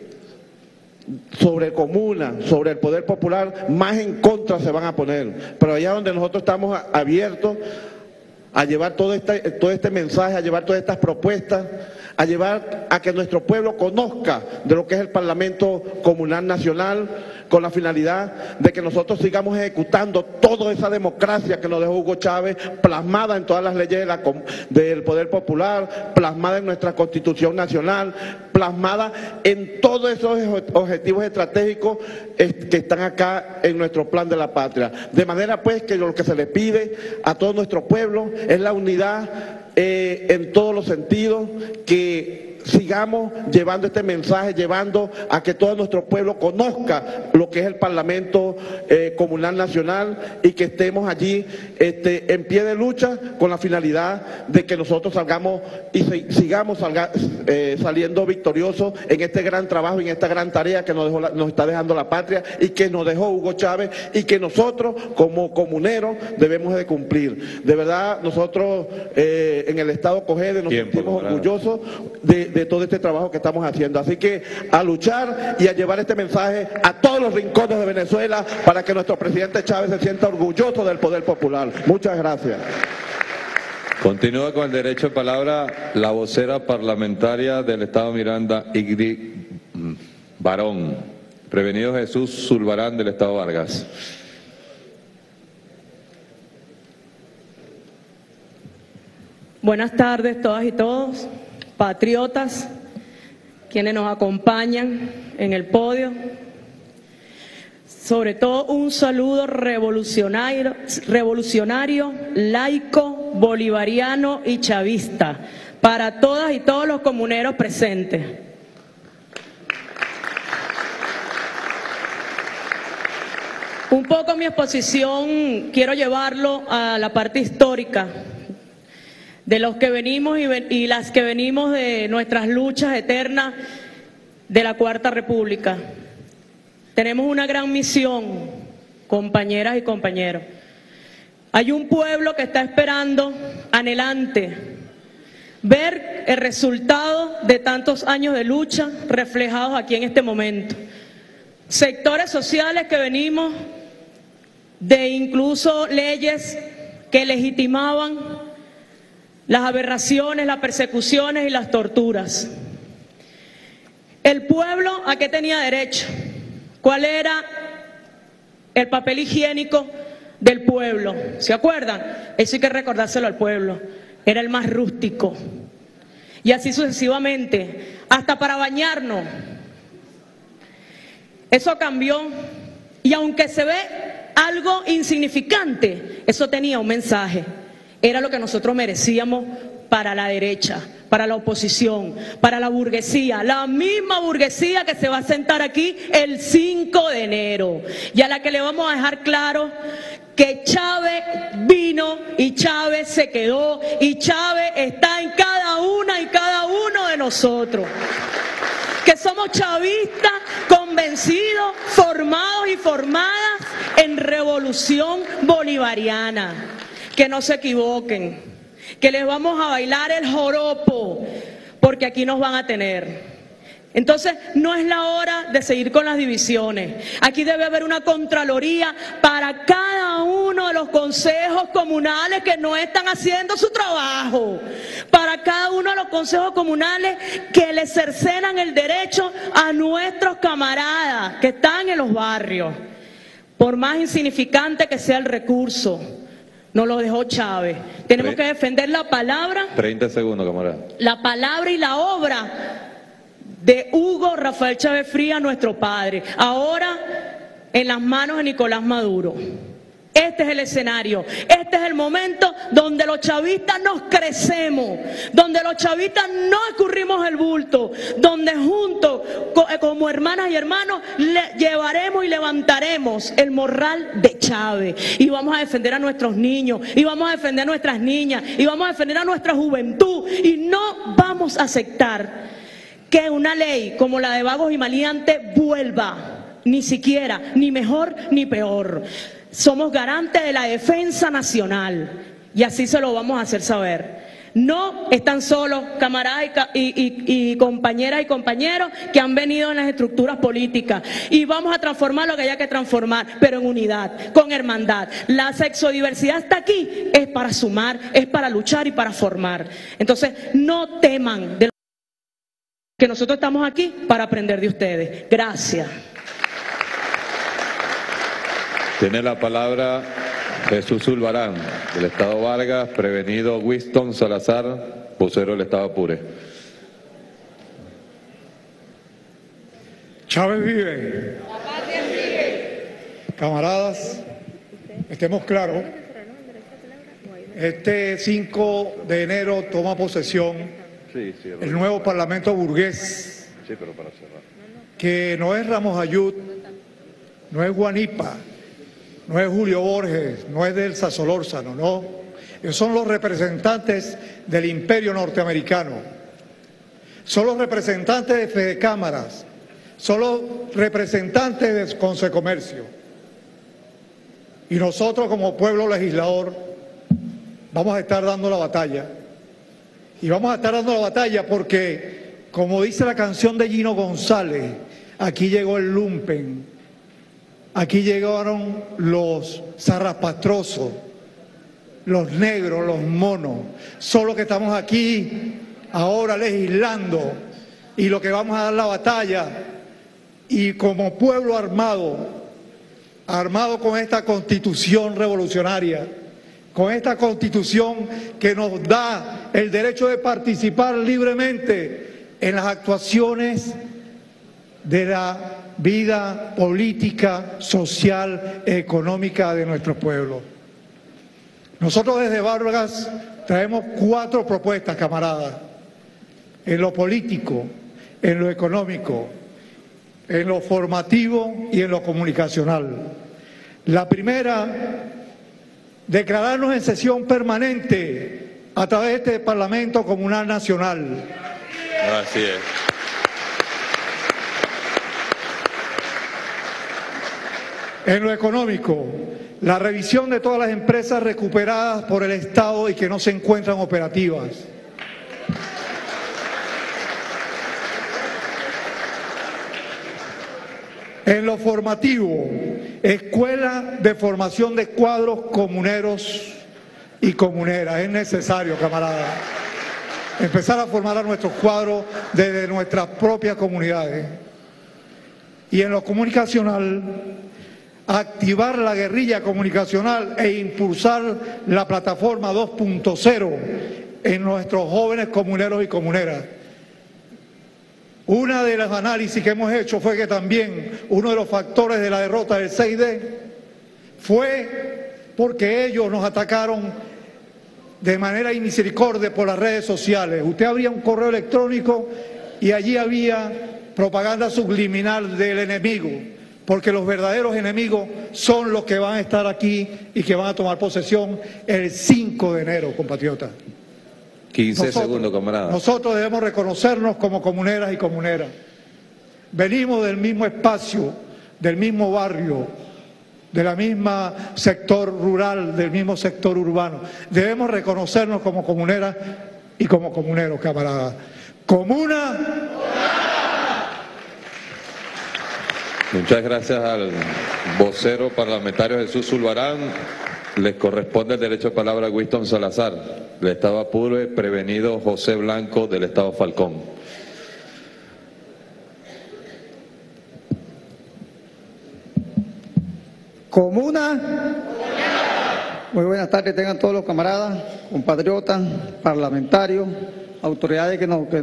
sobre comuna, sobre el poder popular, más en contra se van a poner. Pero allá donde nosotros estamos abiertos a llevar todo este mensaje, a llevar todas estas propuestas, a llevar a que nuestro pueblo conozca de lo que es el Parlamento Comunal Nacional, con la finalidad de que nosotros sigamos ejecutando toda esa democracia que nos dejó Hugo Chávez, plasmada en todas las leyes del Poder Popular, plasmada en nuestra Constitución Nacional, plasmada en todos esos objetivos estratégicos que están acá en nuestro Plan de la Patria. De manera pues que lo que se le pide a todo nuestro pueblo es la unidad en todos los sentidos, que sigamos llevando este mensaje, llevando a que todo nuestro pueblo conozca lo que es el Parlamento Comunal Nacional y que estemos allí en pie de lucha con la finalidad de que nosotros salgamos y sigamos saliendo victoriosos en este gran trabajo y en esta gran tarea que nos está dejando la patria y que nos dejó Hugo Chávez y que nosotros como comuneros debemos de cumplir. De verdad, nosotros en el Estado Cogede nos sentimos orgullosos de todo este trabajo que estamos haciendo. Así que a luchar y a llevar este mensaje a todos los rincones de Venezuela para que nuestro presidente Chávez se sienta orgulloso del poder popular. Muchas gracias. Continúa con el derecho de palabra la vocera parlamentaria del Estado Miranda, Ingrid Barón. Prevenido Jesús Zulbarán del Estado Vargas. Buenas tardes todas y todos, patriotas, quienes nos acompañan en el podio. Sobre todo un saludo revolucionario, laico, bolivariano y chavista para todas y todos los comuneros presentes. Un poco mi exposición quiero llevarlo a la parte histórica de los que venimos y las que venimos de nuestras luchas eternas de la Cuarta República. Tenemos una gran misión, compañeras y compañeros. Hay un pueblo que está esperando, anhelante, ver el resultado de tantos años de lucha reflejados aquí en este momento. Sectores sociales que venimos de incluso leyes que legitimaban las aberraciones, las persecuciones y las torturas. El pueblo, ¿a qué tenía derecho? ¿Cuál era el papel higiénico del pueblo? ¿Se acuerdan? Eso hay que recordárselo al pueblo. Era el más rústico. Y así sucesivamente, hasta para bañarnos. Eso cambió. Y aunque se ve algo insignificante, eso tenía un mensaje. Era lo que nosotros merecíamos para la derecha, para la oposición, para la burguesía, la misma burguesía que se va a sentar aquí el 5 de enero y a la que le vamos a dejar claro que Chávez vino y Chávez se quedó y Chávez está en cada una y cada uno de nosotros. Que somos chavistas convencidos, formados y formadas en revolución bolivariana. Que no se equivoquen, que les vamos a bailar el joropo, porque aquí nos van a tener. Entonces, no es la hora de seguir con las divisiones. Aquí debe haber una contraloría para cada uno de los consejos comunales que no están haciendo su trabajo. Para cada uno de los consejos comunales que le cercenan el derecho a nuestros camaradas que están en los barrios. Por más insignificante que sea el recurso. Nos lo dejó Chávez. Tenemos que defender la palabra. 30 segundos, camarada. La palabra y la obra de Hugo Rafael Chávez Frías, nuestro padre. Ahora en las manos de Nicolás Maduro. Este es el escenario, este es el momento donde los chavistas nos crecemos, donde los chavistas no escurrimos el bulto, donde juntos, como hermanas y hermanos, llevaremos y levantaremos el morral de Chávez. Y vamos a defender a nuestros niños, y vamos a defender a nuestras niñas, y vamos a defender a nuestra juventud. Y no vamos a aceptar que una ley como la de vagos y maleantes vuelva, ni siquiera, ni mejor ni peor. Somos garantes de la defensa nacional y así se lo vamos a hacer saber. No están solos, camaradas y compañeras y compañeros que han venido en las estructuras políticas y vamos a transformar lo que haya que transformar, pero en unidad, con hermandad. La sexodiversidad está aquí, es para sumar, es para luchar y para formar. Entonces, no teman de que nosotros estamos aquí para aprender de ustedes. Gracias. Tiene la palabra Jesús Zulbarán, del Estado Vargas, prevenido Winston Salazar, vocero del Estado Apure. Chávez vive. Camaradas, estemos claros. Este 5 de enero toma posesión el nuevo Parlamento burgués, que no es Ramos Ayud, no es Guanipa, no es Julio Borges, no es Delsa Solórzano, no. Ellos son los representantes del imperio norteamericano, son los representantes de Fedecámaras, son los representantes de Consecomercio. Y nosotros como pueblo legislador vamos a estar dando la batalla. Y vamos a estar dando la batalla porque, como dice la canción de Gino González, aquí llegó el lumpen, aquí llegaron los zarrapastrosos, los negros, los monos. Solo que estamos aquí ahora legislando y lo que vamos a dar la batalla. Y como pueblo armado con esta constitución revolucionaria, con esta constitución que nos da el derecho de participar libremente en las actuaciones de la vida política, social, económica de nuestro pueblo. Nosotros desde Vargas traemos 4 propuestas, camaradas, en lo político, en lo económico, en lo formativo y en lo comunicacional. La primera, declararnos en sesión permanente a través de este Parlamento Comunal Nacional. Así es. En lo económico, la revisión de todas las empresas recuperadas por el Estado y que no se encuentran operativas. En lo formativo, escuela de formación de cuadros comuneros y comuneras. Es necesario, camaradas, empezar a formar a nuestros cuadros desde nuestras propias comunidades. Y en lo comunicacional, activar la guerrilla comunicacional e impulsar la plataforma 2.0 en nuestros jóvenes comuneros y comuneras. Una de los análisis que hemos hecho fue que también uno de los factores de la derrota del 6D fue porque ellos nos atacaron de manera inmisericordia por las redes sociales. Usted abría un correo electrónico y allí había propaganda subliminal del enemigo, porque los verdaderos enemigos son los que van a estar aquí y que van a tomar posesión el 5 de enero, compatriotas. 15 segundos, camarada. Nosotros debemos reconocernos como comuneras y comuneras. Venimos del mismo espacio, del mismo barrio, de la misma sector rural, del mismo sector urbano. Debemos reconocernos como comuneras y como comuneros, camaradas. ¡Comuna! Muchas gracias al vocero parlamentario Jesús Zulbarán. Les corresponde el derecho de palabra a Winston Salazar, del Estado Apure, prevenido José Blanco, del Estado Falcón. Comuna. Muy buenas tardes, tengan todos los camaradas, compatriotas, parlamentarios, autoridades que nos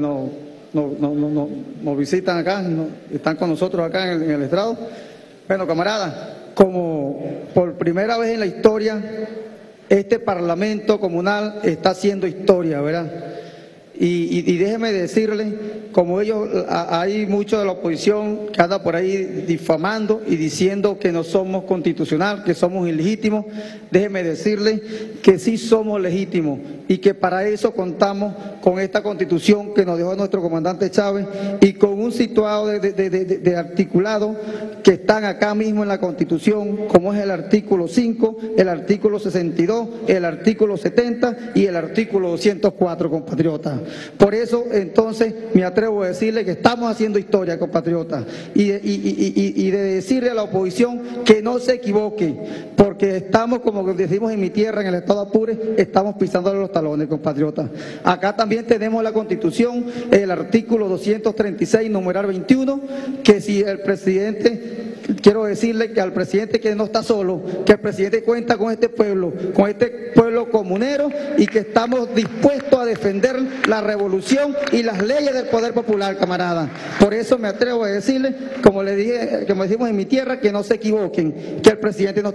visitan acá, están con nosotros acá en el estrado. Bueno, camaradas, como por primera vez en la historia, este Parlamento Comunal está haciendo historia, ¿verdad? Y déjeme decirle, como ellos, hay mucho de la oposición que anda por ahí difamando y diciendo que no somos constitucional, que somos ilegítimos, déjeme decirle que sí somos legítimos y que para eso contamos con esta Constitución que nos dejó nuestro comandante Chávez y con un situado de articulado que están acá mismo en la Constitución, como es el artículo 5, el artículo 62, el artículo 70 y el artículo 204, compatriotas. Por eso, entonces, me atrevo a decirle que estamos haciendo historia, compatriotas, y de decirle a la oposición que no se equivoque, porque estamos, como decimos en mi tierra, en el estado Apure, estamos pisándole los talones, compatriotas. Acá también tenemos la Constitución, el artículo 236, numeral 21, que si el presidente, quiero decirle que al presidente que no está solo, que el presidente cuenta con este pueblo comunero y que estamos dispuestos a defender la revolución y las leyes del poder popular, camarada. Por eso me atrevo a decirle, como le dije, como decimos en mi tierra, que no se equivoquen, que el presidente no está solo,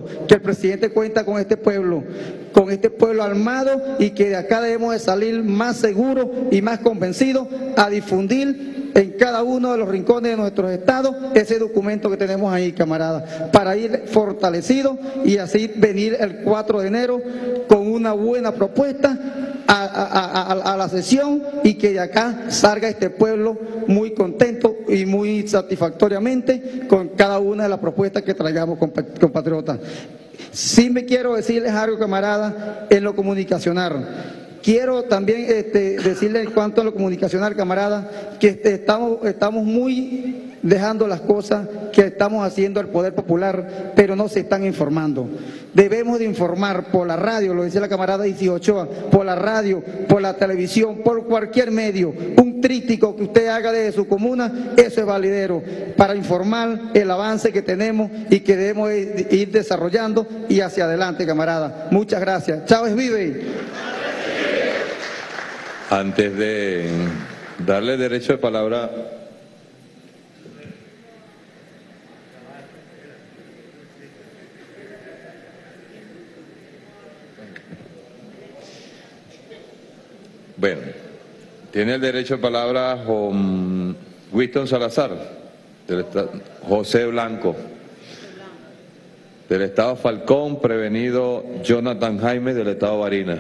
nosotros, que el presidente cuenta con este pueblo armado y que de acá debemos de salir más seguros y más convencidos a difundir en cada uno de los rincones de nuestros estados ese documento que tenemos ahí, camaradas, para ir fortalecidos y así venir el 4 de enero con una buena propuesta a la sesión y que de acá salga este pueblo muy contento y muy satisfactoriamente con cada una de las propuestas que traigamos, compatriotas. Sí me quiero decirles algo, camarada, en lo comunicacional. Quiero también decirles en cuanto a lo comunicacional, camarada, que estamos muy dejando las cosas que estamos haciendo el Poder Popular, pero no se están informando. Debemos de informar por la radio, lo decía la camarada Isis Ochoa, por la radio, por la televisión, por cualquier medio. Un tríptico que usted haga desde su comuna, eso es validero, para informar el avance que tenemos y que debemos ir desarrollando y hacia adelante, camarada. Muchas gracias. Chávez vive. Antes de darle derecho de palabra, bueno, tiene el derecho de palabra Winston Salazar, José Blanco, del Estado Falcón, prevenido Jonathan Jaime, del Estado Barinas.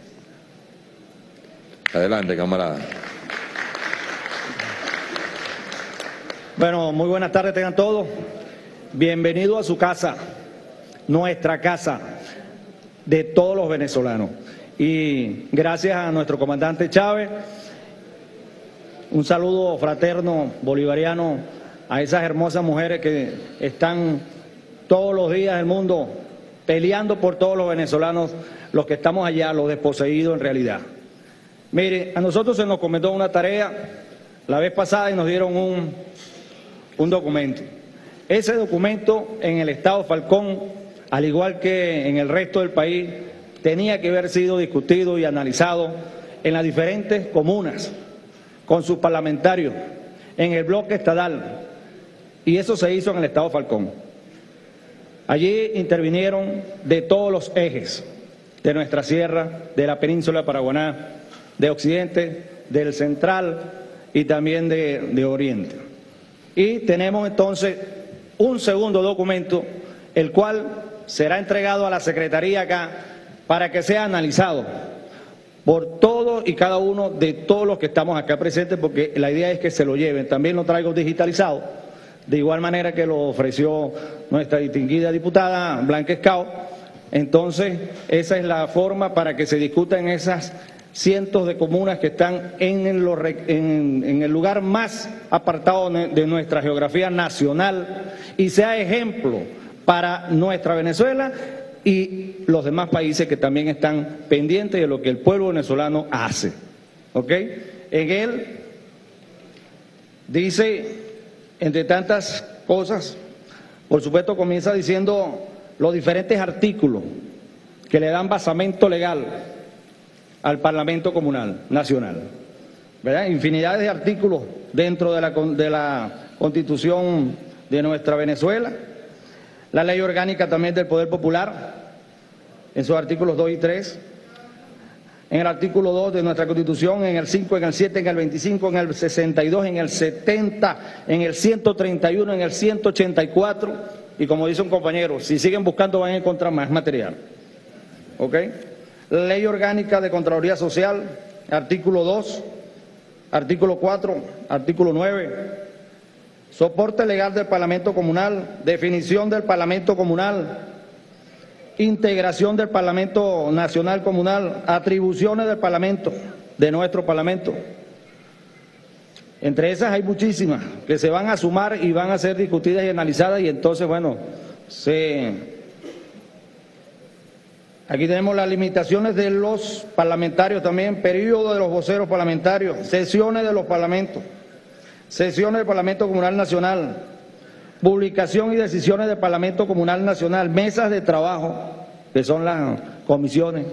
Adelante, camarada. Bueno, muy buenas tardes tengan todos. Bienvenido a su casa, nuestra casa, de todos los venezolanos. Y gracias a nuestro comandante Chávez, un saludo fraterno bolivariano a esas hermosas mujeres que están todos los días del mundo peleando por todos los venezolanos, los que estamos allá, los desposeídos en realidad. Mire, a nosotros se nos comentó una tarea la vez pasada y nos dieron un documento. Ese documento en el Estado Falcón, al igual que en el resto del país, tenía que haber sido discutido y analizado en las diferentes comunas, con sus parlamentarios, en el bloque estadal, y eso se hizo en el Estado Falcón. Allí intervinieron de todos los ejes de nuestra sierra, de la península de Paraguaná, de Occidente, del Central y también de Oriente. Y tenemos entonces un segundo documento, el cual será entregado a la Secretaría acá para que sea analizado por todos y cada uno de todos los que estamos acá presentes, porque la idea es que se lo lleven. También lo traigo digitalizado, de igual manera que lo ofreció nuestra distinguida diputada Blanca Escao. Entonces, esa es la forma para que se discuta en esas cientos de comunas que están en el lugar más apartado de nuestra geografía nacional y sea ejemplo para nuestra Venezuela y los demás países que también están pendientes de lo que el pueblo venezolano hace. ¿Ok? En él dice, entre tantas cosas, por supuesto comienza diciendo los diferentes artículos que le dan basamento legal al Parlamento Comunal Nacional, ¿verdad? Infinidades de artículos dentro de la Constitución de nuestra Venezuela, la Ley Orgánica también del Poder Popular, en sus artículos 2 y 3, en el artículo 2 de nuestra Constitución, en el 5, en el 7, en el 25, en el 62, en el 70, en el 131, en el 184, y como dice un compañero, si siguen buscando van a encontrar más material. ¿Ok? Ley Orgánica de Contraloría Social, artículo 2, artículo 4, artículo 9, soporte legal del Parlamento Comunal, definición del Parlamento Comunal, integración del Parlamento Nacional Comunal, atribuciones del Parlamento, de nuestro Parlamento. Entre esas hay muchísimas que se van a sumar y van a ser discutidas y analizadas y entonces, bueno, aquí tenemos las limitaciones de los parlamentarios también, periodo de los voceros parlamentarios, sesiones de los parlamentos, sesiones del Parlamento Comunal Nacional, publicación y decisiones del Parlamento Comunal Nacional, mesas de trabajo, que son las comisiones,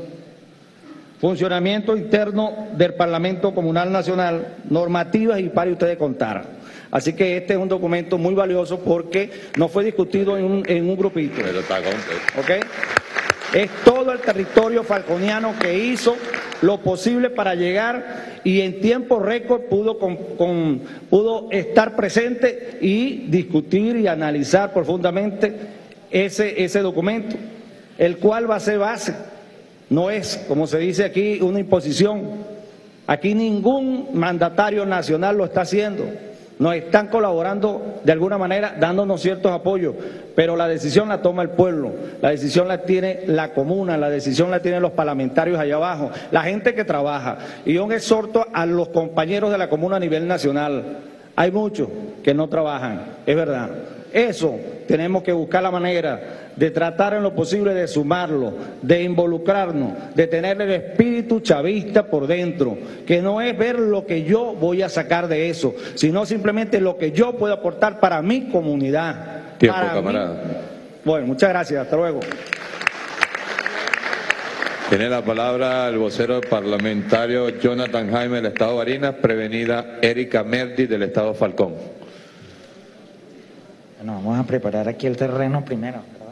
funcionamiento interno del Parlamento Comunal Nacional, normativas y pare usted de contar. Así que este es un documento muy valioso porque no fue discutido en un grupito. Pero está completo. ¿Ok? Es todo el territorio falconiano que hizo lo posible para llegar y en tiempo récord pudo estar presente y discutir y analizar profundamente ese documento, el cual va a ser base. No es, como se dice aquí, una imposición. Aquí ningún mandatario nacional lo está haciendo. Nos están colaborando de alguna manera, dándonos ciertos apoyos, pero la decisión la toma el pueblo, la decisión la tiene la comuna, la decisión la tienen los parlamentarios allá abajo, la gente que trabaja. Y un exhorto a los compañeros de la comuna a nivel nacional. Hay muchos que no trabajan, es verdad. Eso tenemos que buscar la manera de tratar en lo posible de sumarlo, de involucrarnos, de tener el espíritu chavista por dentro, que no es ver lo que yo voy a sacar de eso, sino simplemente lo que yo puedo aportar para mi comunidad. Tiempo, camarada. Bueno, muchas gracias, hasta luego. Tiene la palabra el vocero parlamentario Jonathan Jaime del Estado Barinas, prevenida Erika Merdi del Estado Falcón. Bueno, vamos a preparar aquí el terreno primero, ¿verdad?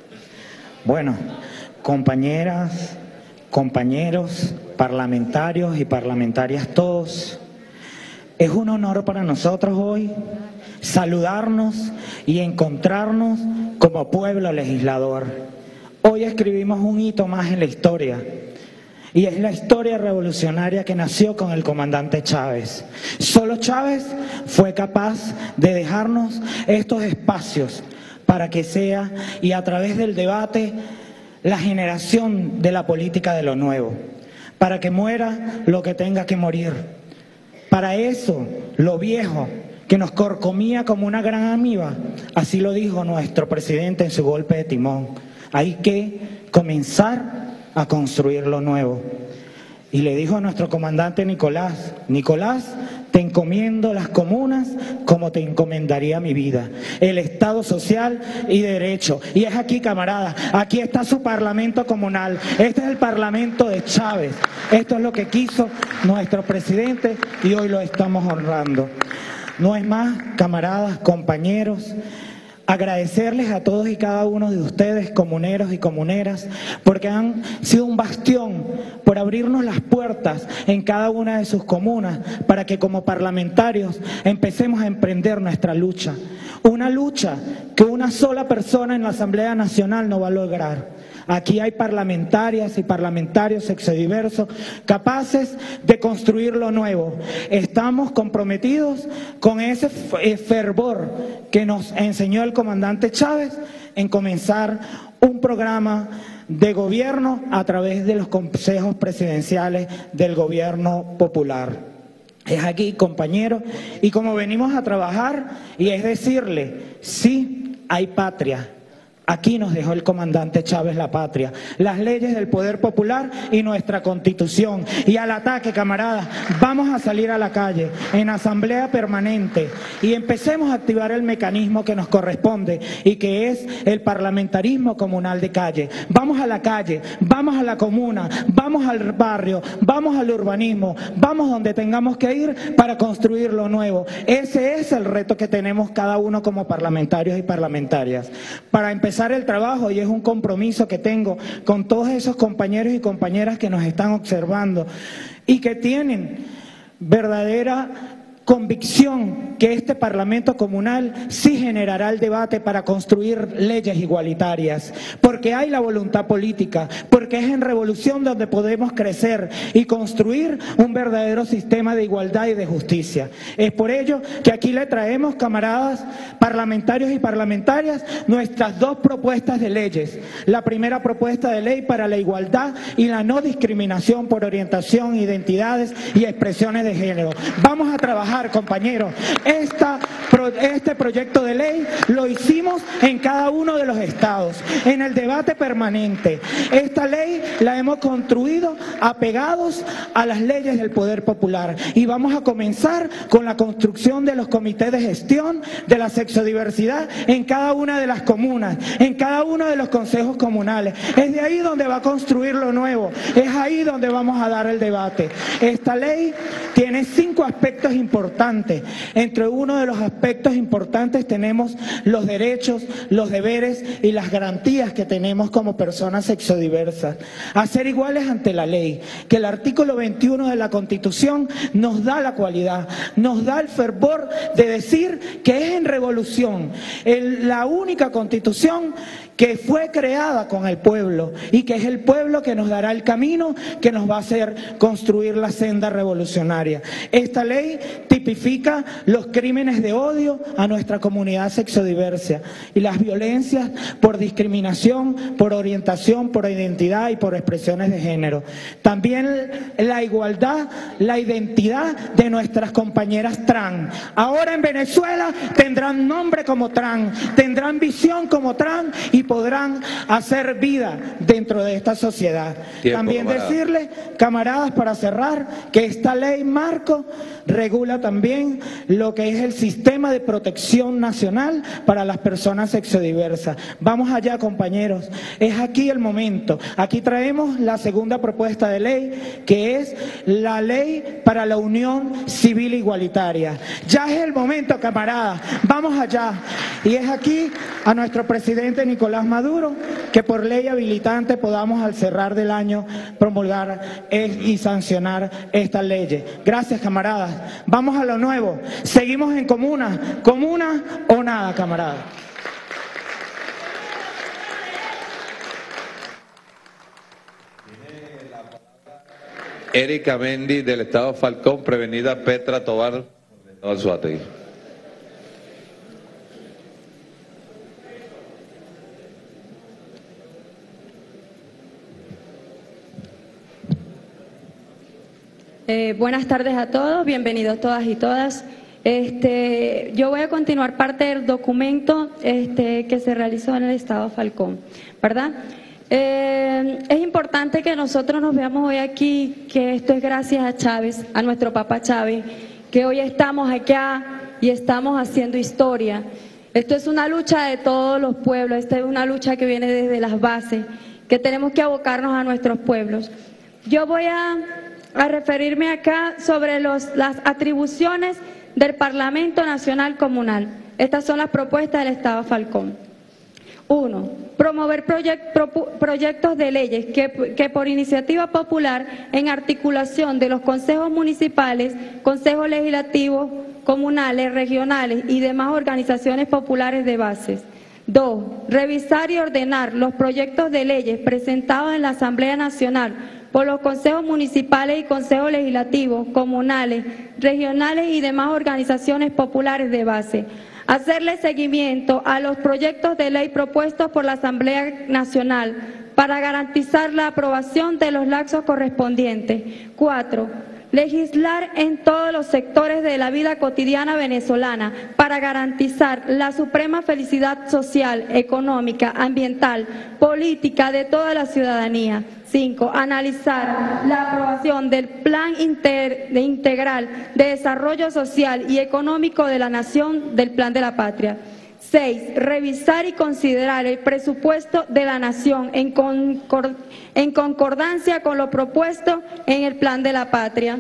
Bueno, compañeras, compañeros, parlamentarios y parlamentarias todos, es un honor para nosotros hoy saludarnos y encontrarnos como pueblo legislador. Hoy escribimos un hito más en la historia, y es la historia revolucionaria que nació con el comandante Chávez. Solo Chávez fue capaz de dejarnos estos espacios para que sea, y a través del debate, la generación de la política de lo nuevo, para que muera lo que tenga que morir. Para eso, lo viejo, que nos corcomía como una gran amiba, así lo dijo nuestro presidente en su golpe de timón. Hay que comenzar a construir lo nuevo. Y le dijo a nuestro comandante Nicolás, Nicolás, te encomiendo las comunas como te encomendaría mi vida, el Estado social y derecho. Y es aquí, camaradas, aquí está su parlamento comunal, este es el parlamento de Chávez. Esto es lo que quiso nuestro presidente y hoy lo estamos honrando. No es más, camaradas, compañeros, agradecerles a todos y cada uno de ustedes, comuneros y comuneras, porque han sido un bastión, por abrirnos las puertas en cada una de sus comunas, para que como parlamentarios empecemos a emprender nuestra lucha. Una lucha que una sola persona en la Asamblea Nacional no va a lograr. Aquí hay parlamentarias y parlamentarios sexodiversos capaces de construir lo nuevo. Estamos comprometidos con ese fervor que nos enseñó el comandante Chávez en comenzar un programa de gobierno a través de los consejos presidenciales del gobierno popular. Es aquí, compañeros, y como venimos a trabajar, y es decirle, sí, hay patria. Aquí nos dejó el comandante Chávez la patria, las leyes del poder popular y nuestra Constitución. Y al ataque, camaradas, vamos a salir a la calle en asamblea permanente y empecemos a activar el mecanismo que nos corresponde y que es el parlamentarismo comunal de calle. Vamos a la calle, vamos a la comuna, vamos al barrio, vamos al urbanismo, vamos donde tengamos que ir para construir lo nuevo. Ese es el reto que tenemos cada uno como parlamentarios y parlamentarias. Para empezar el trabajo, y es un compromiso que tengo con todos esos compañeros y compañeras que nos están observando y que tienen verdadera convicción que este Parlamento comunal sí generará el debate para construir leyes igualitarias, porque hay la voluntad política, porque es en revolución donde podemos crecer y construir un verdadero sistema de igualdad y de justicia. Es por ello que aquí le traemos, camaradas parlamentarios y parlamentarias, nuestras dos propuestas de leyes. La primera propuesta de ley para la igualdad y la no discriminación por orientación, identidades y expresiones de género. Vamos a trabajar, compañeros. Este proyecto de ley lo hicimos en cada uno de los estados, en el debate permanente. Esta ley la hemos construido apegados a las leyes del poder popular y vamos a comenzar con la construcción de los comités de gestión de la sexodiversidad en cada una de las comunas, en cada uno de los consejos comunales. Es de ahí donde va a construir lo nuevo, es ahí donde vamos a dar el debate. Esta ley tiene 5 aspectos importantes. Entre uno de los aspectos importantes tenemos los derechos, los deberes y las garantías que tenemos como personas sexodiversas. A ser iguales ante la ley, que el artículo 21 de la Constitución nos da la cualidad, nos da el fervor de decir que es en revolución, la única Constitución que fue creada con el pueblo y que es el pueblo que nos dará el camino que nos va a hacer construir la senda revolucionaria. Esta ley tipifica los crímenes de odio a nuestra comunidad sexodiversa y las violencias por discriminación, por orientación, por identidad y por expresiones de género. También la igualdad, la identidad de nuestras compañeras trans. Ahora en Venezuela tendrán nombre como trans, tendrán visión como trans y podrán hacer vida dentro de esta sociedad. También decirles, camaradas, para cerrar, que esta ley marco regula también lo que es el sistema de protección nacional para las personas sexodiversas. Vamos allá, compañeros, es aquí el momento. Aquí traemos la segunda propuesta de ley, que es la ley para la unión civil igualitaria. Ya es el momento, camaradas, vamos allá. Y es aquí a nuestro presidente Nicolás Maduro que por ley habilitante podamos al cerrar del año promulgar y sancionar estas leyes. Gracias, camaradas. Vamos a lo nuevo. Seguimos en comuna o nada, camaradas. Erika Mendy, del Estado Falcón, prevenida Petra Tobar, del Estado Anzoátegui. Buenas tardes a todos, bienvenidos todas y todas. Yo voy a continuar parte del documento que se realizó en el Estado Falcón, ¿verdad? Es importante que nosotros nos veamos hoy aquí, que esto es gracias a Chávez, a nuestro papá Chávez, que hoy estamos acá y estamos haciendo historia. Esto es una lucha de todos los pueblos, esta es una lucha que viene desde las bases, que tenemos que abocarnos a nuestros pueblos. Yo voy a referirme acá sobre las atribuciones del Parlamento Nacional Comunal. Estas son las propuestas del Estado Falcón. 1. Promover proyectos de leyes que por iniciativa popular, en articulación de los consejos municipales, consejos legislativos, comunales, regionales y demás organizaciones populares de bases. 2. Revisar y ordenar los proyectos de leyes presentados en la Asamblea Nacional por los consejos municipales y consejos legislativos, comunales, regionales y demás organizaciones populares de base. Hacerle seguimiento a los proyectos de ley propuestos por la Asamblea Nacional para garantizar la aprobación de los lapsos correspondientes. 4. Legislar en todos los sectores de la vida cotidiana venezolana para garantizar la suprema felicidad social, económica, ambiental, política de toda la ciudadanía. 5. Analizar la aprobación del Plan Integral de Desarrollo Social y Económico de la Nación del Plan de la Patria. 6. Revisar y considerar el presupuesto de la Nación en concordancia con lo propuesto en el Plan de la Patria.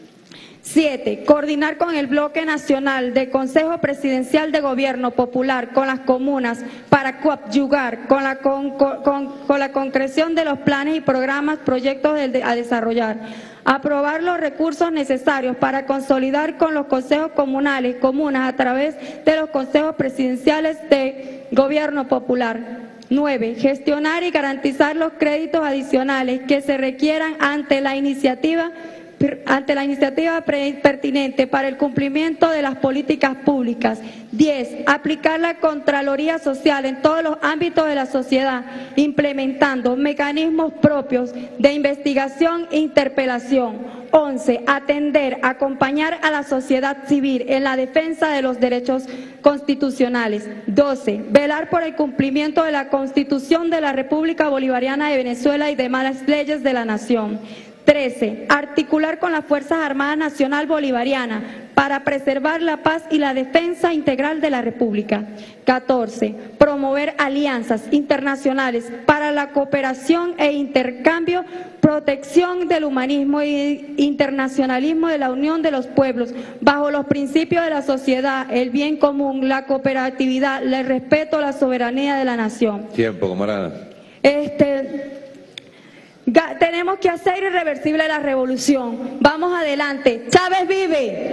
7. Coordinar con el Bloque Nacional del Consejo Presidencial de Gobierno Popular con las comunas para coadyuvar con la concreción de los planes y programas, proyectos a desarrollar. Aprobar los recursos necesarios para consolidar con los consejos comunales, comunas a través de los consejos presidenciales de Gobierno Popular. 9. Gestionar y garantizar los créditos adicionales que se requieran ante la iniciativa ante la iniciativa pertinente para el cumplimiento de las políticas públicas. 10. Aplicar la Contraloría Social en todos los ámbitos de la sociedad, implementando mecanismos propios de investigación e interpelación. 11. Atender, acompañar a la sociedad civil en la defensa de los derechos constitucionales. 12. Velar por el cumplimiento de la Constitución de la República Bolivariana de Venezuela y demás leyes de la nación. 13. Articular con las Fuerzas Armadas Nacional Bolivariana para preservar la paz y la defensa integral de la República. 14. Promover alianzas internacionales para la cooperación e intercambio, protección del humanismo e internacionalismo de la unión de los pueblos, bajo los principios de la sociedad, el bien común, la cooperatividad, el respeto a la soberanía de la nación. Tiempo, camarada. Tenemos que hacer irreversible la revolución. Vamos adelante. Chávez vive.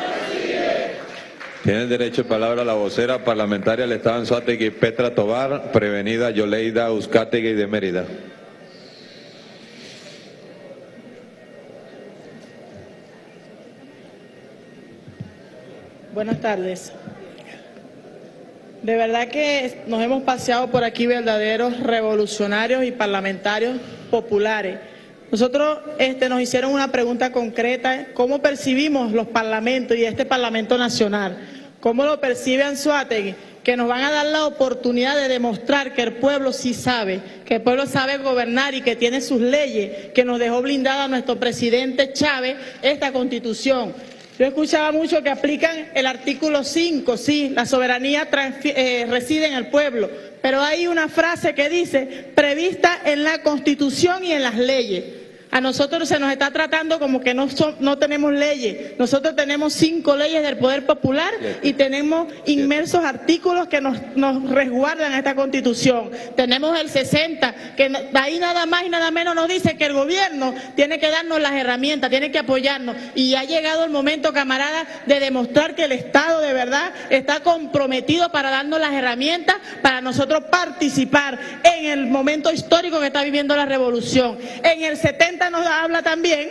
Tiene derecho de palabra la vocera parlamentaria del Estado Anzoátegui, Petra Tobar, prevenida Yoleida Uzcategui de Mérida. Buenas tardes. De verdad que nos hemos paseado por aquí verdaderos revolucionarios y parlamentarios populares. Nosotros nos hicieron una pregunta concreta: ¿cómo percibimos los parlamentos y este Parlamento Nacional? ¿Cómo lo percibe Anzoátegui? Que nos van a dar la oportunidad de demostrar que el pueblo sí sabe, que el pueblo sabe gobernar y que tiene sus leyes, que nos dejó blindada nuestro presidente Chávez esta Constitución. Yo escuchaba mucho que aplican el artículo 5, sí, la soberanía reside en el pueblo, pero hay una frase que dice, prevista en la Constitución y en las leyes. A nosotros se nos está tratando como que no tenemos leyes. Nosotros tenemos 5 leyes del Poder Popular y tenemos inmersos artículos que nos resguardan esta Constitución. Tenemos el 60, que ahí nada más y nada menos nos dice que el gobierno tiene que darnos las herramientas, tiene que apoyarnos. Y ha llegado el momento, camarada, de demostrar que el Estado de verdad está comprometido para darnos las herramientas para nosotros participar en el momento histórico que está viviendo la revolución. En el 70 nos habla también,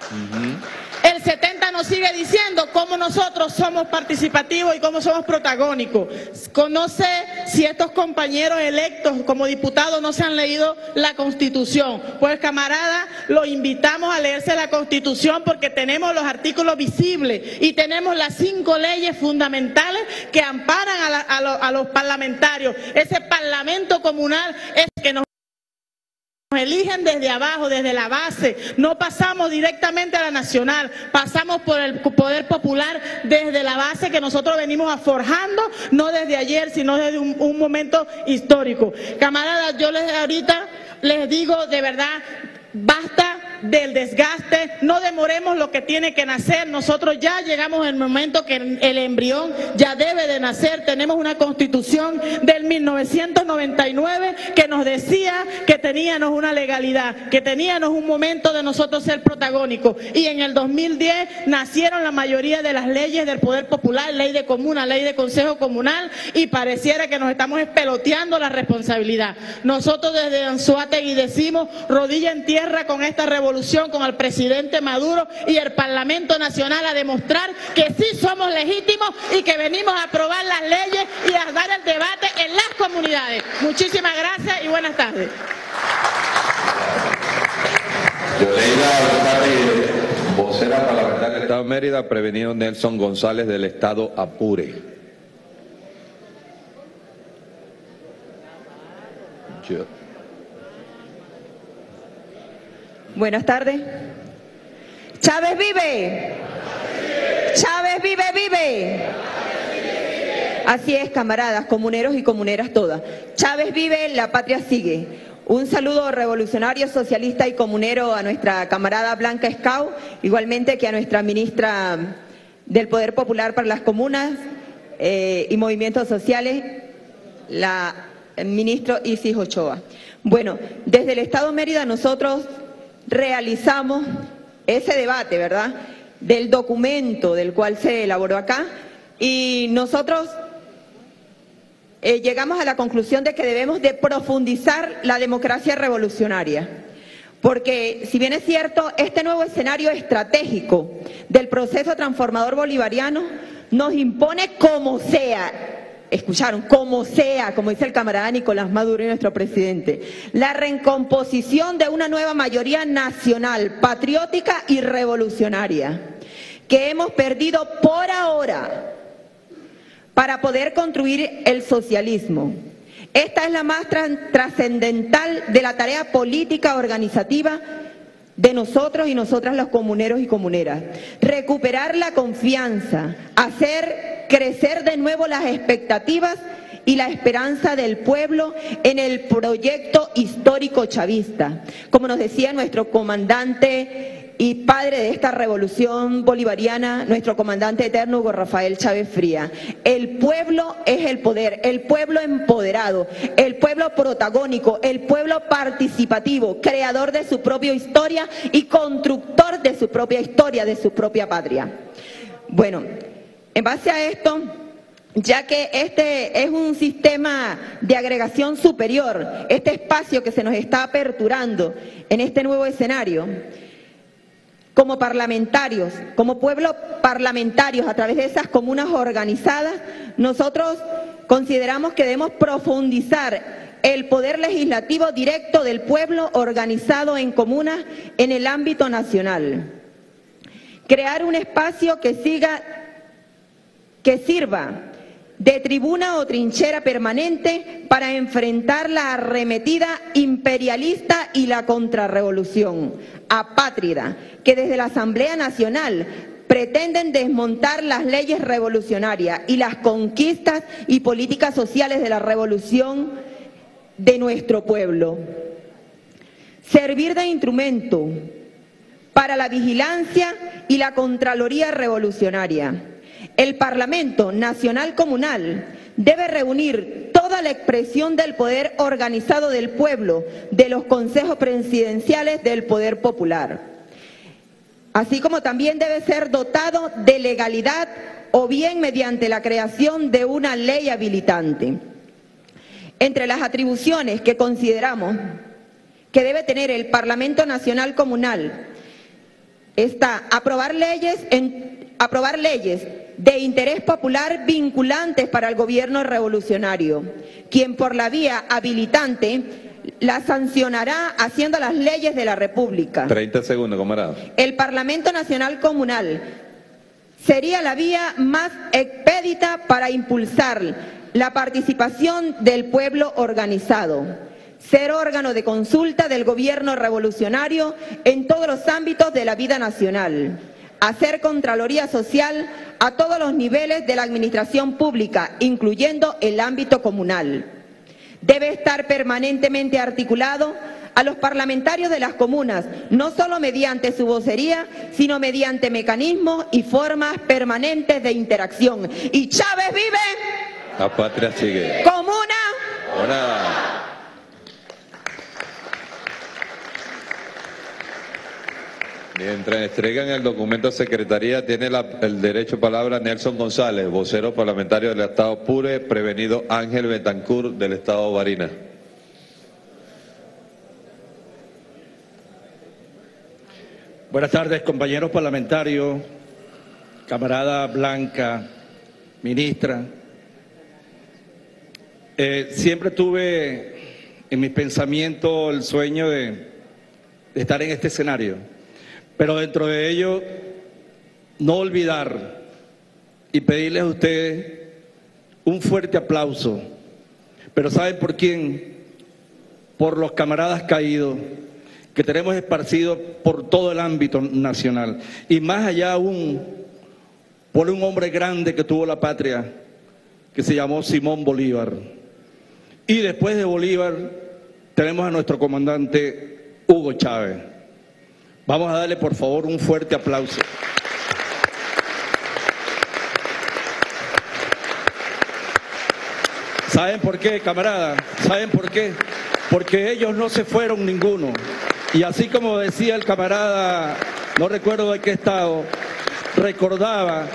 el 70 nos sigue diciendo cómo nosotros somos participativos y cómo somos protagónicos. No sé si estos compañeros electos como diputados no se han leído la Constitución. Pues camarada, los invitamos a leerse la Constitución porque tenemos los artículos visibles y tenemos las 5 leyes fundamentales que amparan a los parlamentarios. Ese Parlamento comunal es que nos eligen desde abajo, desde la base. No pasamos directamente a la nacional, pasamos por el Poder Popular desde la base que nosotros venimos forjando, no desde ayer, sino desde un momento histórico. Camaradas, yo ahorita les digo de verdad, basta del desgaste, no demoremos lo que tiene que nacer. Nosotros ya llegamos al momento que el embrión ya debe de nacer. Tenemos una Constitución del 1999 que nos decía que teníamos una legalidad, que teníamos un momento de nosotros ser protagónicos, y en el 2010 nacieron la mayoría de las leyes del Poder Popular, ley de comuna, ley de consejo comunal, y pareciera que nos estamos espeloteando la responsabilidad. Nosotros desde Anzoátegui decimos rodilla en tierra con esta revolución, con el presidente Maduro y el Parlamento Nacional, a demostrar que sí somos legítimos y que venimos a aprobar las leyes y a dar el debate en las comunidades. Muchísimas gracias y buenas tardes. Vocera parlamentaria del Estado de Mérida, prevenido Nelson González del Estado Apure. Buenas tardes. Chávez vive. Chávez vive, vive. Así es, camaradas, comuneros y comuneras todas. Chávez vive, la patria sigue. Un saludo revolucionario, socialista y comunero a nuestra camarada Blanca Escau, igualmente que a nuestra ministra del Poder Popular para las Comunas y Movimientos Sociales, la ministra Isis Ochoa. Bueno, desde el Estado de Mérida nosotros realizamos ese debate, ¿verdad?, del documento del cual se elaboró acá, y nosotros llegamos a la conclusión de que debemos de profundizar la democracia revolucionaria, porque si bien es cierto, este nuevo escenario estratégico del proceso transformador bolivariano nos impone como sea, escucharon, como sea, como dice el camarada Nicolás Maduro y nuestro presidente, la recomposición de una nueva mayoría nacional, patriótica y revolucionaria, que hemos perdido por ahora para poder construir el socialismo. Esta es la más trascendental de la tarea política organizativa de nosotros y nosotras los comuneros y comuneras. Recuperar la confianza, hacer crecer de nuevo las expectativas y la esperanza del pueblo en el proyecto histórico chavista. Como nos decía nuestro comandante y padre de esta revolución bolivariana, nuestro comandante eterno Hugo Rafael Chávez Fría, el pueblo es el poder, el pueblo empoderado, el pueblo protagónico, el pueblo participativo, creador de su propia historia y constructor de su propia historia, de su propia patria. Bueno, en base a esto, ya que este es un sistema de agregación superior, este espacio que se nos está aperturando en este nuevo escenario, como parlamentarios, como pueblo parlamentarios, a través de esas comunas organizadas, nosotros consideramos que debemos profundizar el poder legislativo directo del pueblo organizado en comunas en el ámbito nacional. Crear un espacio que sirva de tribuna o trinchera permanente para enfrentar la arremetida imperialista y la contrarrevolución apátrida, que desde la Asamblea Nacional pretenden desmontar las leyes revolucionarias y las conquistas y políticas sociales de la revolución de nuestro pueblo. Servir de instrumento para la vigilancia y la Contraloría revolucionaria. El Parlamento Nacional Comunal debe reunir toda la expresión del poder organizado del pueblo, de los consejos presidenciales del poder popular, así como también debe ser dotado de legalidad o bien mediante la creación de una ley habilitante. Entre las atribuciones que consideramos que debe tener el Parlamento Nacional Comunal está aprobar leyes de interés popular vinculantes para el gobierno revolucionario, quien por la vía habilitante la sancionará haciendo las leyes de la República. 30 segundos, camarada. El Parlamento Nacional Comunal sería la vía más expedita para impulsar la participación del pueblo organizado, ser órgano de consulta del gobierno revolucionario en todos los ámbitos de la vida nacional, hacer contraloría social a todos los niveles de la administración pública, incluyendo el ámbito comunal. Debe estar permanentemente articulado a los parlamentarios de las comunas, no solo mediante su vocería, sino mediante mecanismos y formas permanentes de interacción. Y Chávez vive. La patria sigue. Comuna. Hola. Mientras entregan el documento a Secretaría, tiene el derecho a palabra Nelson González, vocero parlamentario del Estado Apure, prevenido Ángel Betancourt del Estado Barinas. Buenas tardes, compañeros parlamentarios, camarada Blanca, ministra. Siempre tuve en mis pensamientos el sueño de estar en este escenario. Pero dentro de ello, no olvidar y pedirles a ustedes un fuerte aplauso. Pero ¿saben por quién? Por los camaradas caídos que tenemos esparcidos por todo el ámbito nacional. Y más allá aún, por un hombre grande que tuvo la patria, que se llamó Simón Bolívar. Y después de Bolívar, tenemos a nuestro comandante Hugo Chávez. Vamos a darle, por favor, un fuerte aplauso. ¿Saben por qué, camarada? ¿Saben por qué? Porque ellos no se fueron ninguno. Y así como decía el camarada, no recuerdo de qué estado, recordaba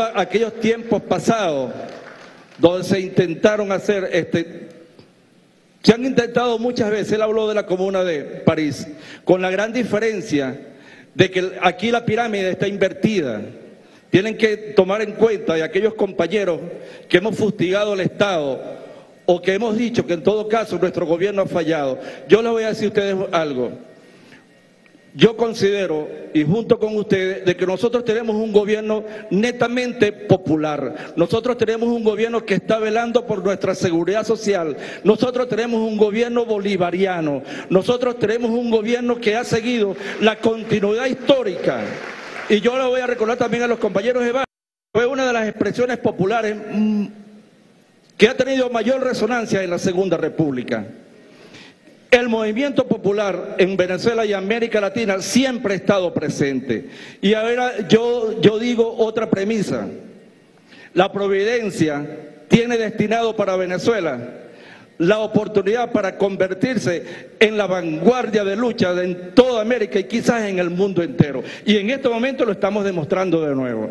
aquellos tiempos pasados donde se intentaron hacer Se han intentado muchas veces, él habló de la Comuna de París, con la gran diferencia de que aquí la pirámide está invertida. Tienen que tomar en cuenta de aquellos compañeros que hemos fustigado el Estado o que hemos dicho que en todo caso nuestro gobierno ha fallado. Yo les voy a decir a ustedes algo. Yo considero, y junto con ustedes, de que nosotros tenemos un gobierno netamente popular. Nosotros tenemos un gobierno que está velando por nuestra seguridad social. Nosotros tenemos un gobierno bolivariano. Nosotros tenemos un gobierno que ha seguido la continuidad histórica. Y yo le voy a recordar también a los compañeros de Vargas, fue una de las expresiones populares que ha tenido mayor resonancia en la Segunda República. El movimiento popular en Venezuela y América Latina siempre ha estado presente. Y ahora yo digo otra premisa. La providencia tiene destinado para Venezuela la oportunidad para convertirse en la vanguardia de lucha en toda América y quizás en el mundo entero. Y en este momento lo estamos demostrando de nuevo.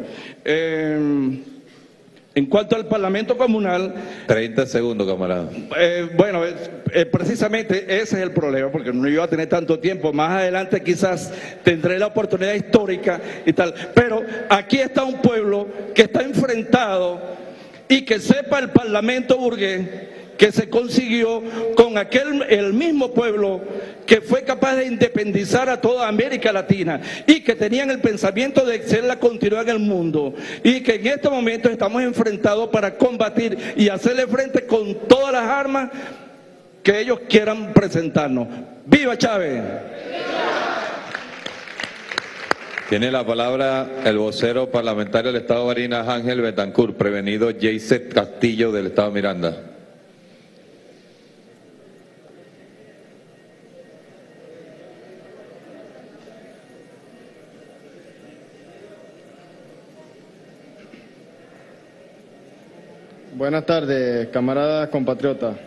En cuanto al Parlamento Comunal... 30 segundos, camarada. Bueno, precisamente ese es el problema, porque no iba a tener tanto tiempo. Más adelante quizás tendré la oportunidad histórica y tal. Pero aquí está un pueblo que está enfrentado y que sepa el Parlamento burgués que se consiguió con el mismo pueblo que fue capaz de independizar a toda América Latina y que tenían el pensamiento de ser la continuidad en el mundo y que en este momento estamos enfrentados para combatir y hacerle frente con todas las armas que ellos quieran presentarnos. ¡Viva Chávez! Tiene la palabra el vocero parlamentario del Estado de Barinas, Ángel Betancourt, prevenido Jayset Castillo del Estado Miranda. Buenas tardes, camaradas compatriotas.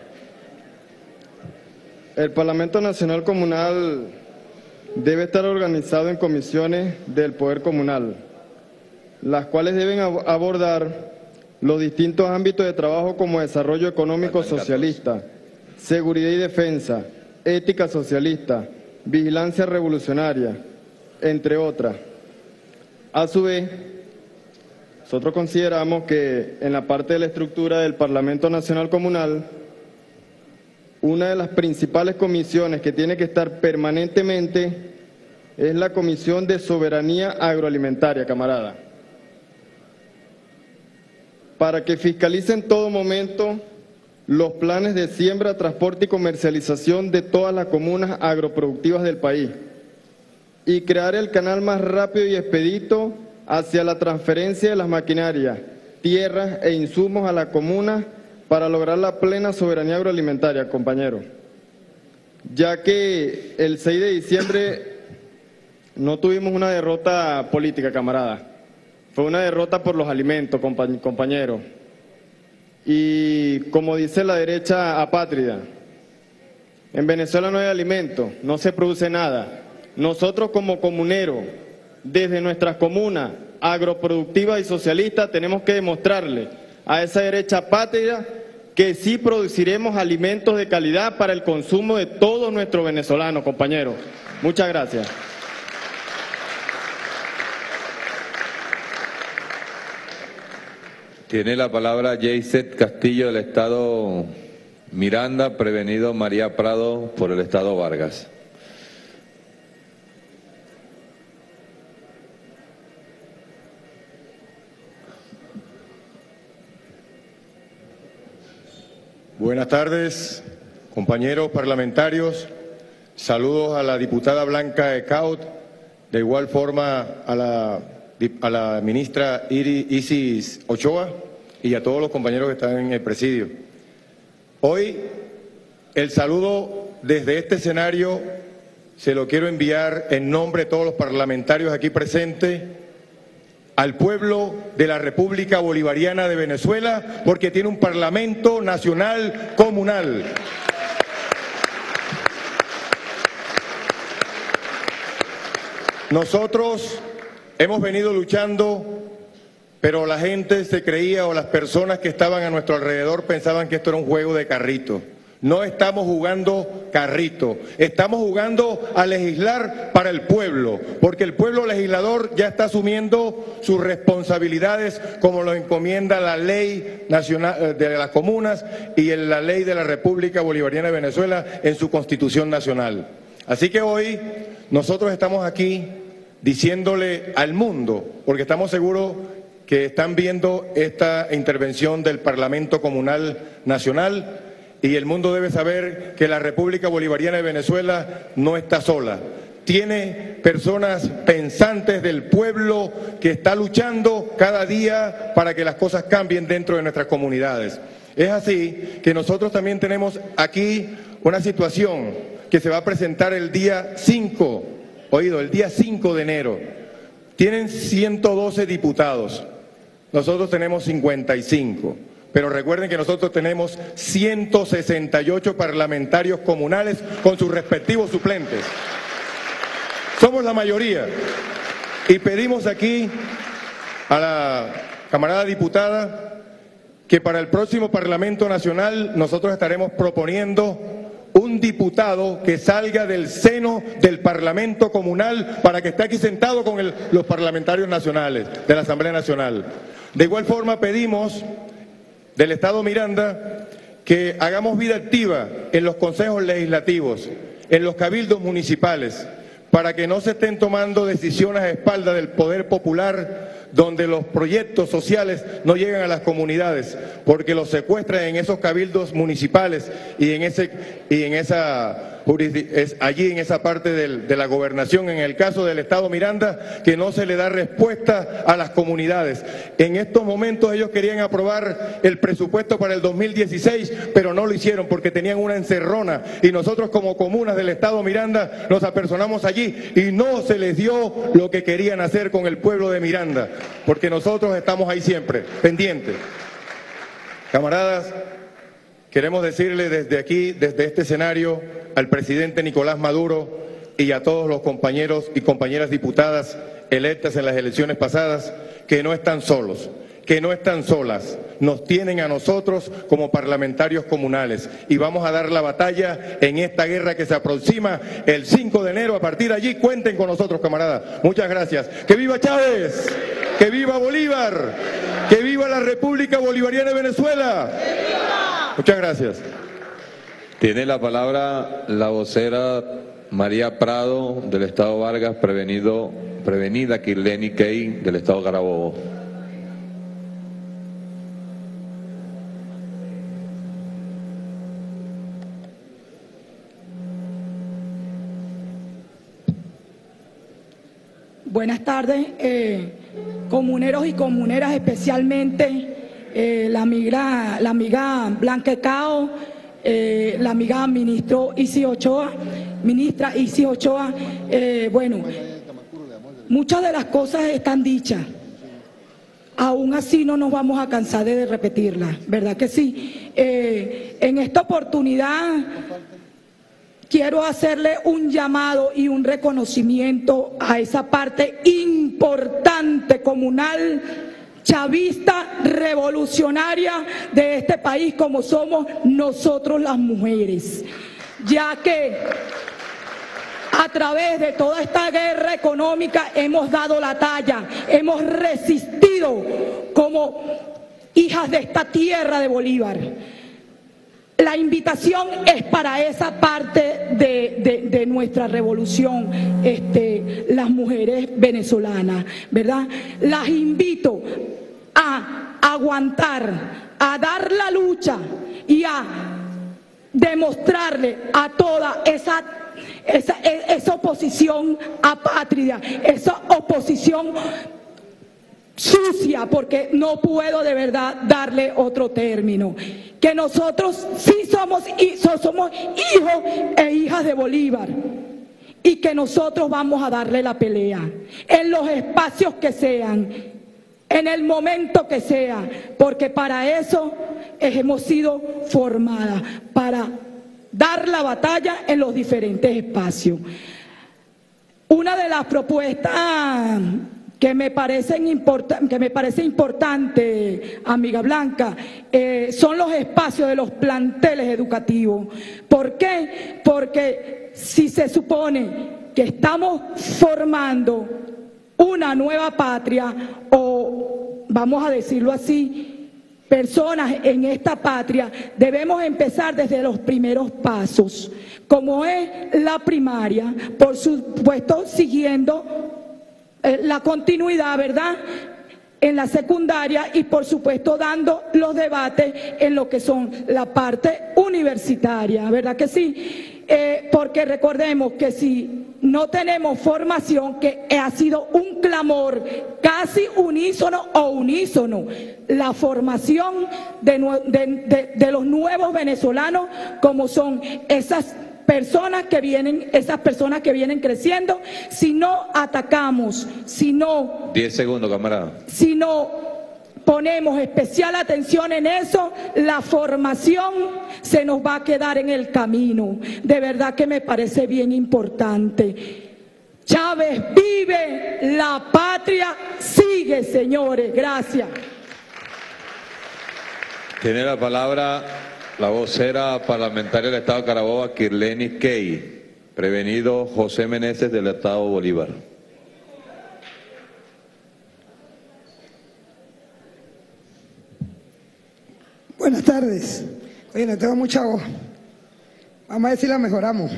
El Parlamento Nacional Comunal debe estar organizado en comisiones del Poder Comunal, las cuales deben abordar los distintos ámbitos de trabajo como desarrollo económico socialista, seguridad y defensa, ética socialista, vigilancia revolucionaria, entre otras. A su vez, nosotros consideramos que en la parte de la estructura del Parlamento Nacional Comunal, una de las principales comisiones que tiene que estar permanentemente es la Comisión de Soberanía Agroalimentaria, camarada, para que fiscalice en todo momento los planes de siembra, transporte y comercialización de todas las comunas agroproductivas del país y crear el canal más rápido y expedito hacia la transferencia de las maquinarias, tierras e insumos a la comuna para lograr la plena soberanía agroalimentaria, compañeros. Ya que el 6 de diciembre no tuvimos una derrota política, camarada. Fue una derrota por los alimentos, compañeros. Y como dice la derecha apátrida, en Venezuela no hay alimento, no se produce nada. Nosotros como comuneros, desde nuestras comunas agroproductivas y socialistas, tenemos que demostrarle a esa derecha apátrida que sí produciremos alimentos de calidad para el consumo de todos nuestros venezolanos, compañeros. Muchas gracias. Tiene la palabra Jayset Castillo del Estado Miranda, prevenido María Prado por el Estado Vargas. Buenas tardes, compañeros parlamentarios. Saludos a la diputada Blanca Ecaut, de igual forma a la ministra Isis Ochoa y a todos los compañeros que están en el presidio. Hoy el saludo desde este escenario se lo quiero enviar en nombre de todos los parlamentarios aquí presentes al pueblo de la República Bolivariana de Venezuela, porque tiene un Parlamento Nacional Comunal. Nosotros hemos venido luchando, pero la gente se creía, o las personas que estaban a nuestro alrededor pensaban que esto era un juego de carrito. No estamos jugando carrito, estamos jugando a legislar para el pueblo, porque el pueblo legislador ya está asumiendo sus responsabilidades como lo encomienda la ley nacional de las comunas y en la ley de la República Bolivariana de Venezuela en su Constitución Nacional. Así que hoy nosotros estamos aquí diciéndole al mundo, porque estamos seguros que están viendo esta intervención del Parlamento Comunal Nacional, y el mundo debe saber que la República Bolivariana de Venezuela no está sola. Tiene personas pensantes del pueblo que está luchando cada día para que las cosas cambien dentro de nuestras comunidades. Es así que nosotros también tenemos aquí una situación que se va a presentar el día 5, el día 5 de enero. Tienen 112 diputados, nosotros tenemos 55. Pero recuerden que nosotros tenemos 168 parlamentarios comunales con sus respectivos suplentes. Somos la mayoría. Y pedimos aquí a la camarada diputada que para el próximo Parlamento Nacional nosotros estaremos proponiendo un diputado que salga del seno del Parlamento Comunal para que esté aquí sentado con los parlamentarios nacionales de la Asamblea Nacional. De igual forma pedimos del Estado Miranda que hagamos vida activa en los consejos legislativos, en los cabildos municipales, para que no se estén tomando decisiones a espaldas del poder popular, donde los proyectos sociales no llegan a las comunidades, porque los secuestran en esos cabildos municipales y allí en esa parte de la gobernación. En el caso del Estado Miranda, que no se le da respuesta a las comunidades. En estos momentos ellos querían aprobar el presupuesto para el 2016, pero no lo hicieron porque tenían una encerrona, y nosotros como comunas del Estado Miranda nos apersonamos allí y no se les dio lo que querían hacer con el pueblo de Miranda, porque nosotros estamos ahí siempre, pendientes. Camaradas, queremos decirle desde aquí, desde este escenario, al presidente Nicolás Maduro y a todos los compañeros y compañeras diputadas electas en las elecciones pasadas, que no están solos, que no están solas. Nos tienen a nosotros como parlamentarios comunales y vamos a dar la batalla en esta guerra que se aproxima el 5 de enero. A partir de allí, cuenten con nosotros, camaradas. Muchas gracias. ¡Que viva Chávez! ¡Que viva Bolívar! ¡Que viva la República Bolivariana de Venezuela! Muchas gracias. Tiene la palabra la vocera María Prado del Estado Vargas, prevenida Kirleni Key del Estado Carabobo. Buenas tardes, comuneros y comuneras, especialmente la amiga Blanca Cao, la amiga ministra Isis Ochoa. Bueno, muchas de las cosas están dichas. Aún así no nos vamos a cansar de repetirlas, ¿verdad que sí? En esta oportunidad quiero hacerle un llamado y un reconocimiento a esa parte importante comunal, chavista, revolucionaria de este país, como somos nosotros las mujeres, ya que a través de toda esta guerra económica hemos dado la talla, hemos resistido como hijas de esta tierra de Bolívar. La invitación es para esa parte de nuestra revolución, las mujeres venezolanas, ¿verdad? Las invito a aguantar, a dar la lucha y a demostrarle a toda esa oposición apátrida, esa oposición sucia, porque no puedo de verdad darle otro término, que nosotros sí somos hijos e hijas de Bolívar y que nosotros vamos a darle la pelea en los espacios que sean, en el momento que sea, porque para eso hemos sido formadas, para dar la batalla en los diferentes espacios. Una de las propuestas que me parece importante, amiga Blanca, son los espacios de los planteles educativos. ¿Por qué? Porque si se supone que estamos formando una nueva patria, o vamos a decirlo así, personas en esta patria, debemos empezar desde los primeros pasos, como es la primaria, por supuesto siguiendo la continuidad, ¿verdad?, en la secundaria y por supuesto dando los debates en lo que son la parte universitaria, ¿verdad que sí? Porque recordemos que si no tenemos formación, que ha sido un clamor casi unísono, la formación de los nuevos venezolanos, como son esas personas que vienen creciendo, si no atacamos, si no 10 segundos, camarada. Si no ponemos especial atención en eso, la formación se nos va a quedar en el camino. De verdad que me parece bien importante. Chávez vive, la patria sigue, señores. Gracias. Tiene la palabra la vocera parlamentaria del Estado de Carabobo, Kirleni Key. Prevenido José Meneses del Estado Bolívar. Buenas tardes. Oye, no tengo mucha voz. Vamos a ver si la mejoramos.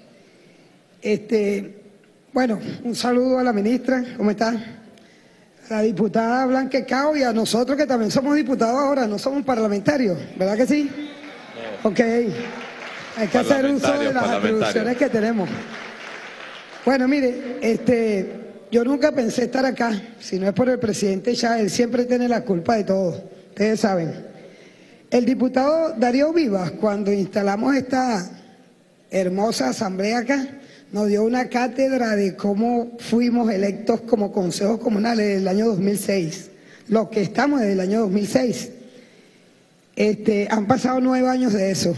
Bueno, un saludo a la ministra, ¿cómo está? A la diputada Blanca Cao y a nosotros que también somos diputados ahora, no somos parlamentarios, ¿verdad que sí? No. Ok, hay que hacer uso de las atribuciones que tenemos. Bueno, mire, yo nunca pensé estar acá, si no es por el presidente Chávez, él siempre tiene la culpa de todo, ustedes saben. El diputado Darío Vivas, cuando instalamos esta hermosa asamblea acá, nos dio una cátedra de cómo fuimos electos como consejos comunales desde el año 2006, lo que estamos desde el año 2006. Han pasado 9 años de eso.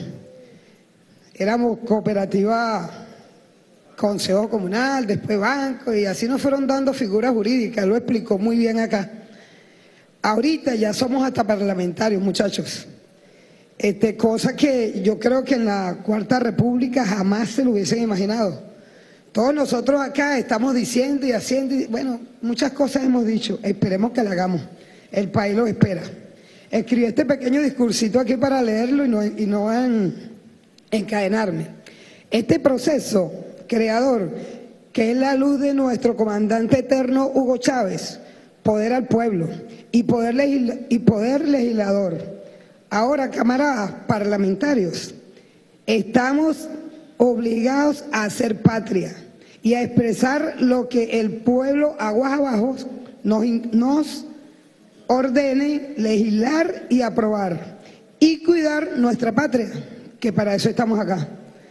Éramos cooperativa, consejo comunal, después banco, y así nos fueron dando figuras jurídicas, lo explicó muy bien acá. Ahorita ya somos hasta parlamentarios, muchachos. Cosa que yo creo que en la Cuarta República jamás se lo hubiesen imaginado. Todos nosotros acá estamos diciendo y haciendo, y bueno, muchas cosas hemos dicho, esperemos que la hagamos, el país lo espera. Escribí este pequeño discursito aquí para leerlo y no encadenarme. Este proceso creador, que es la luz de nuestro comandante eterno Hugo Chávez, poder al pueblo y poder legislador. Ahora, camaradas parlamentarios, estamos obligados a hacer patria y a expresar lo que el pueblo aguas abajo nos ordene, legislar y aprobar y cuidar nuestra patria, que para eso estamos acá.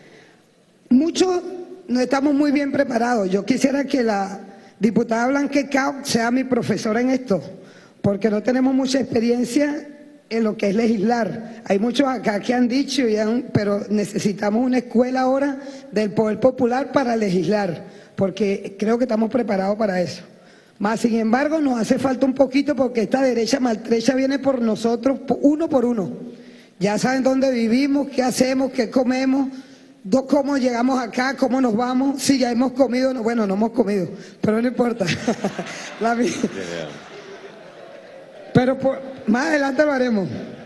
Muchos no estamos muy bien preparados. Yo quisiera que la diputada Blanca Cao sea mi profesora en esto, porque no tenemos mucha experiencia en lo que es legislar. Hay muchos acá que han dicho, pero necesitamos una escuela ahora del poder popular para legislar, porque creo que estamos preparados para eso. Más sin embargo, nos hace falta un poquito porque esta derecha maltrecha viene por nosotros uno por uno. Ya saben dónde vivimos, qué hacemos, qué comemos, cómo llegamos acá, cómo nos vamos, si ya hemos comido, no, bueno, no hemos comido, pero no importa. Pero más adelante lo haremos.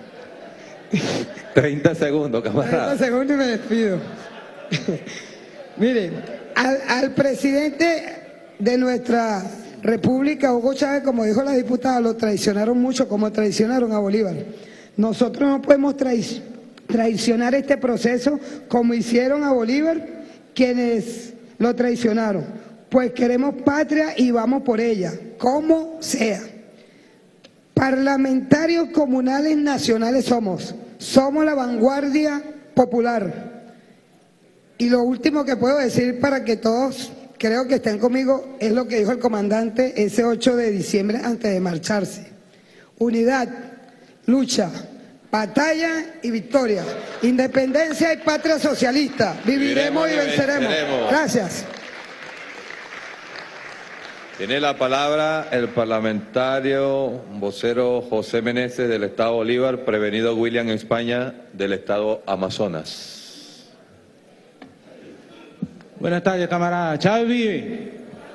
30 segundos, camarada. 30 segundos y me despido. Mire, al presidente de nuestra república, Hugo Chávez, como dijo la diputada, lo traicionaron mucho, como traicionaron a Bolívar. Nosotros no podemos traicionar este proceso como hicieron a Bolívar quienes lo traicionaron. Pues queremos patria y vamos por ella, como sea. Parlamentarios comunales nacionales somos la vanguardia popular. Y lo último que puedo decir para que todos creo que estén conmigo es lo que dijo el comandante ese 8 de diciembre antes de marcharse. Unidad, lucha, batalla y victoria. Independencia y patria socialista. Viviremos y venceremos. Gracias. Tiene la palabra el parlamentario vocero José Meneses del Estado Bolívar, prevenido William España del Estado Amazonas. Buenas tardes, camarada. Chávez vive.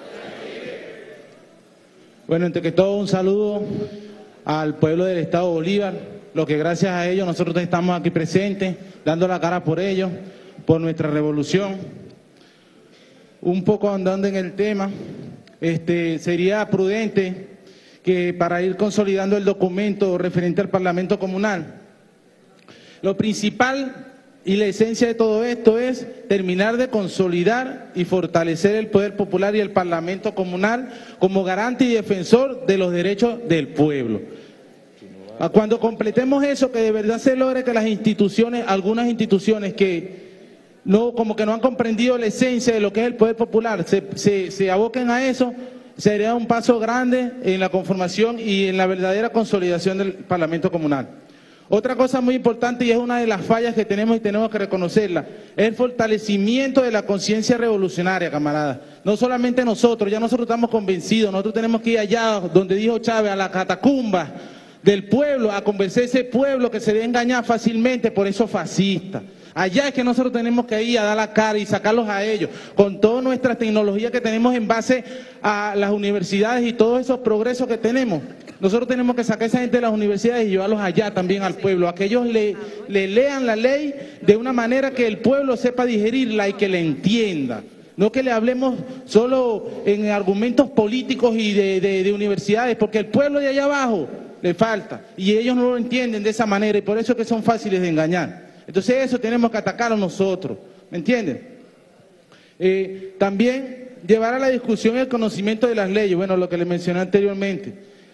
Bueno, entre que todo, un saludo al pueblo del Estado Bolívar, lo que gracias a ellos nosotros estamos aquí presentes, dando la cara por ellos, por nuestra revolución. Un poco andando en el tema, sería prudente que para ir consolidando el documento referente al Parlamento Comunal, lo principal y la esencia de todo esto es terminar de consolidar y fortalecer el poder popular y el Parlamento Comunal como garante y defensor de los derechos del pueblo. Cuando completemos eso, que de verdad se logre que las instituciones, algunas instituciones que no, como que no han comprendido la esencia de lo que es el poder popular, se aboquen a eso, sería un paso grande en la conformación y en la verdadera consolidación del Parlamento Comunal. Otra cosa muy importante, y es una de las fallas que tenemos y tenemos que reconocerla, es el fortalecimiento de la conciencia revolucionaria, camaradas. No solamente nosotros, ya nosotros estamos convencidos, nosotros tenemos que ir allá, donde dijo Chávez, a la catacumba del pueblo, a convencer a ese pueblo que se debe engañar fácilmente por esos fascistas. Allá es que nosotros tenemos que ir a dar la cara y sacarlos a ellos, con toda nuestra tecnología que tenemos en base a las universidades y todos esos progresos que tenemos. Nosotros tenemos que sacar a esa gente de las universidades y llevarlos allá también al pueblo, a que ellos le lean la ley de una manera que el pueblo sepa digerirla y que la entienda. No que le hablemos solo en argumentos políticos y de universidades, porque el pueblo de allá abajo le falta y ellos no lo entienden de esa manera y por eso es que son fáciles de engañar. Entonces eso tenemos que atacarlo nosotros, ¿me entienden? También llevar a la discusión el conocimiento de las leyes, bueno, lo que les mencioné anteriormente.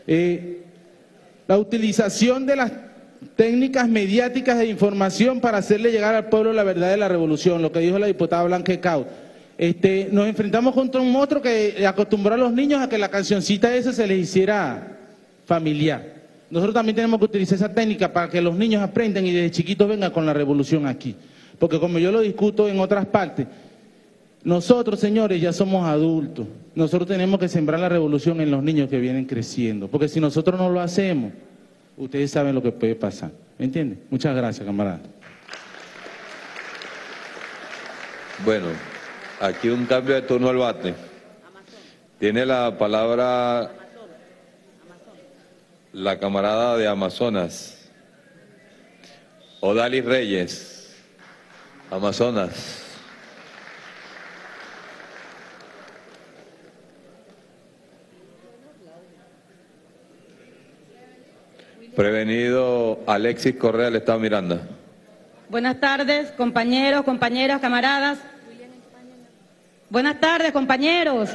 La utilización de las técnicas mediáticas de información para hacerle llegar al pueblo la verdad de la revolución, lo que dijo la diputada Blanca Caut. Nos enfrentamos contra un monstruo que acostumbró a los niños a que la cancioncita esa se les hiciera familiar. Nosotros también tenemos que utilizar esa técnica para que los niños aprendan y desde chiquitos vengan con la revolución aquí. Porque como yo lo discuto en otras partes, nosotros, señores, ya somos adultos. Nosotros tenemos que sembrar la revolución en los niños que vienen creciendo. Porque si nosotros no lo hacemos, ustedes saben lo que puede pasar. ¿Me entienden? Muchas gracias, camarada. Bueno, aquí un cambio de turno al bate. Tiene la palabra la camarada de Amazonas, Odalis Reyes, Amazonas. Prevenido Alexis Correa del Estado Miranda. Buenas tardes, compañeros, compañeras, camaradas. Buenas tardes, compañeros.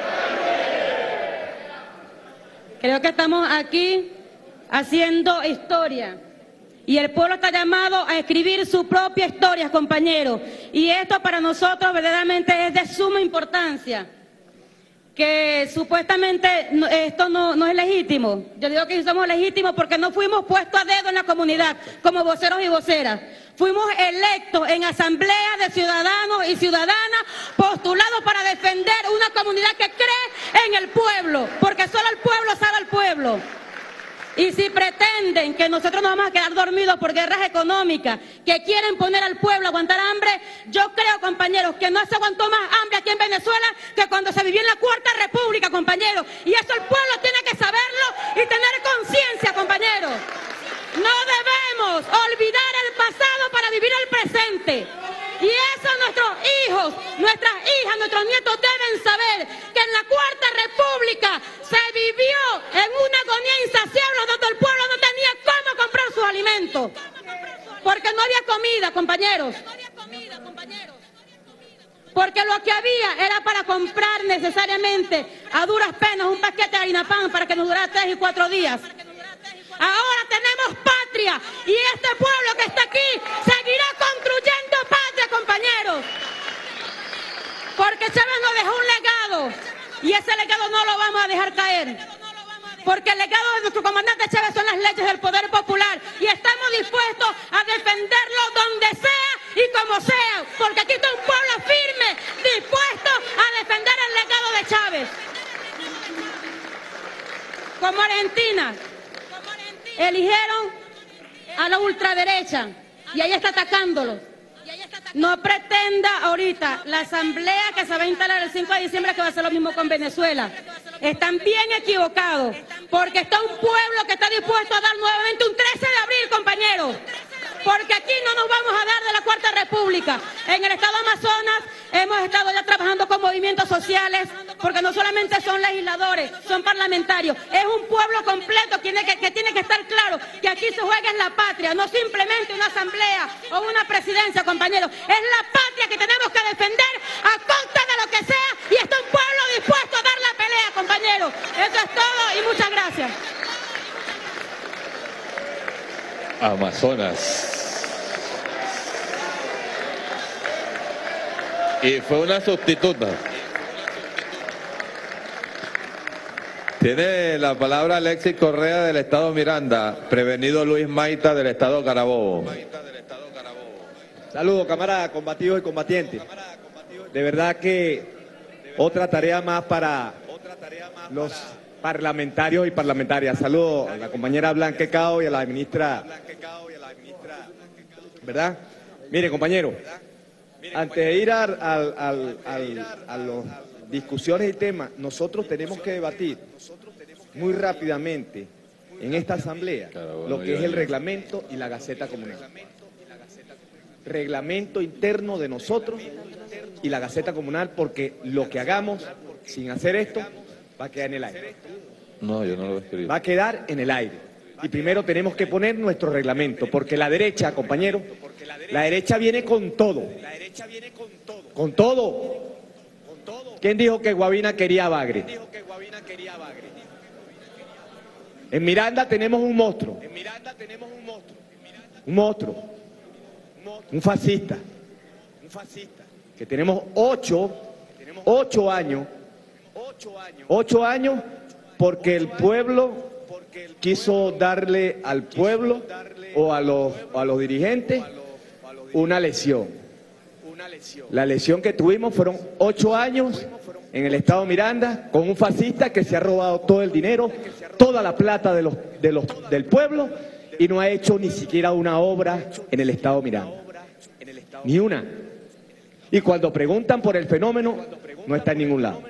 Creo que estamos aquí haciendo historia y el pueblo está llamado a escribir su propia historia, compañeros. Y esto para nosotros verdaderamente es de suma importancia, que supuestamente esto no es legítimo. Yo digo que somos legítimos porque no fuimos puestos a dedo en la comunidad como voceros y voceras. Fuimos electos en asamblea de ciudadanos y ciudadanas postulados para defender una comunidad que cree en el pueblo, porque solo el pueblo sabe al pueblo. Y si pretenden que nosotros nos vamos a quedar dormidos por guerras económicas, que quieren poner al pueblo a aguantar hambre, yo creo, compañeros, que no se aguantó más hambre aquí en Venezuela que cuando se vivió en la Cuarta República, compañeros. Y eso el pueblo tiene que saberlo y tener conciencia, compañeros. No debemos olvidar el pasado para vivir el presente. Y eso nuestros hijos, nuestras hijas, nuestros nietos deben saber, que en la Cuarta República se vivió en una agonía insaciable donde el pueblo no tenía cómo comprar sus alimentos. Porque no había comida, compañeros. Porque lo que había era para comprar necesariamente a duras penas un paquete de harina pan para que nos durara 3 y 4 días. Ahora tenemos patria y este pueblo que está aquí seguirá construyendo patria, compañeros. Porque Chávez nos dejó un legado y ese legado no lo vamos a dejar caer. Porque el legado de nuestro comandante Chávez son las leyes del poder popular y estamos dispuestos a defenderlo donde sea y como sea. Porque aquí está un pueblo firme, dispuesto a defender el legado de Chávez. como Argentina, eligieron a la ultraderecha y ahí está atacándolos. No pretenda ahorita la asamblea que se va a instalar el 5 de diciembre que va a hacer lo mismo con Venezuela. Están bien equivocados, porque está un pueblo que está dispuesto a dar nuevamente un 13 de abril, compañeros. Porque aquí no nos vamos a dar de la Cuarta República. En el estado Amazonas hemos estado ya trabajando con movimientos sociales, porque no solamente son legisladores, son parlamentarios. Es un pueblo completo que tiene que estar claro que aquí se juega en la patria, no simplemente una asamblea o una presidencia, compañeros. Es la patria que tenemos que defender a costa de lo que sea, y está un pueblo dispuesto a dar la pelea, compañeros. Eso es todo y muchas gracias. Amazonas. Y fue una sustituta. Tiene la palabra Alexis Correa del Estado Miranda, prevenido Luis Maita del Estado Carabobo. Saludos, camaradas, combatidos y combatientes. De verdad que otra tarea más para los parlamentarios y parlamentarias. Saludos a la compañera Blanca Cao y a la ministra, ¿verdad? Mire, compañero, antes de ir a las discusiones y temas, nosotros tenemos que debatir muy rápidamente en esta asamblea lo que es el reglamento y la Gaceta Comunal. Reglamento interno de nosotros y la Gaceta Comunal, porque lo que hagamos sin hacer esto va a quedar en el aire. No, yo no lo escribí. Va a quedar en el aire. Y primero tenemos que poner nuestro reglamento, porque la derecha, compañero, la derecha viene con todo. Con todo. ¿Quién dijo que Guavina quería Bagre? En Miranda tenemos un monstruo. Un monstruo. Un fascista. Que tenemos 8 años. 8 años porque el pueblo quiso darle al pueblo o a los dirigentes una lesión. La lesión que tuvimos fueron 8 años en el estado Miranda con un fascista que se ha robado todo el dinero, toda la plata del pueblo, y no ha hecho ni siquiera una obra en el estado Miranda. Ni una. Y cuando preguntan por el fenómeno, no está en ningún lado.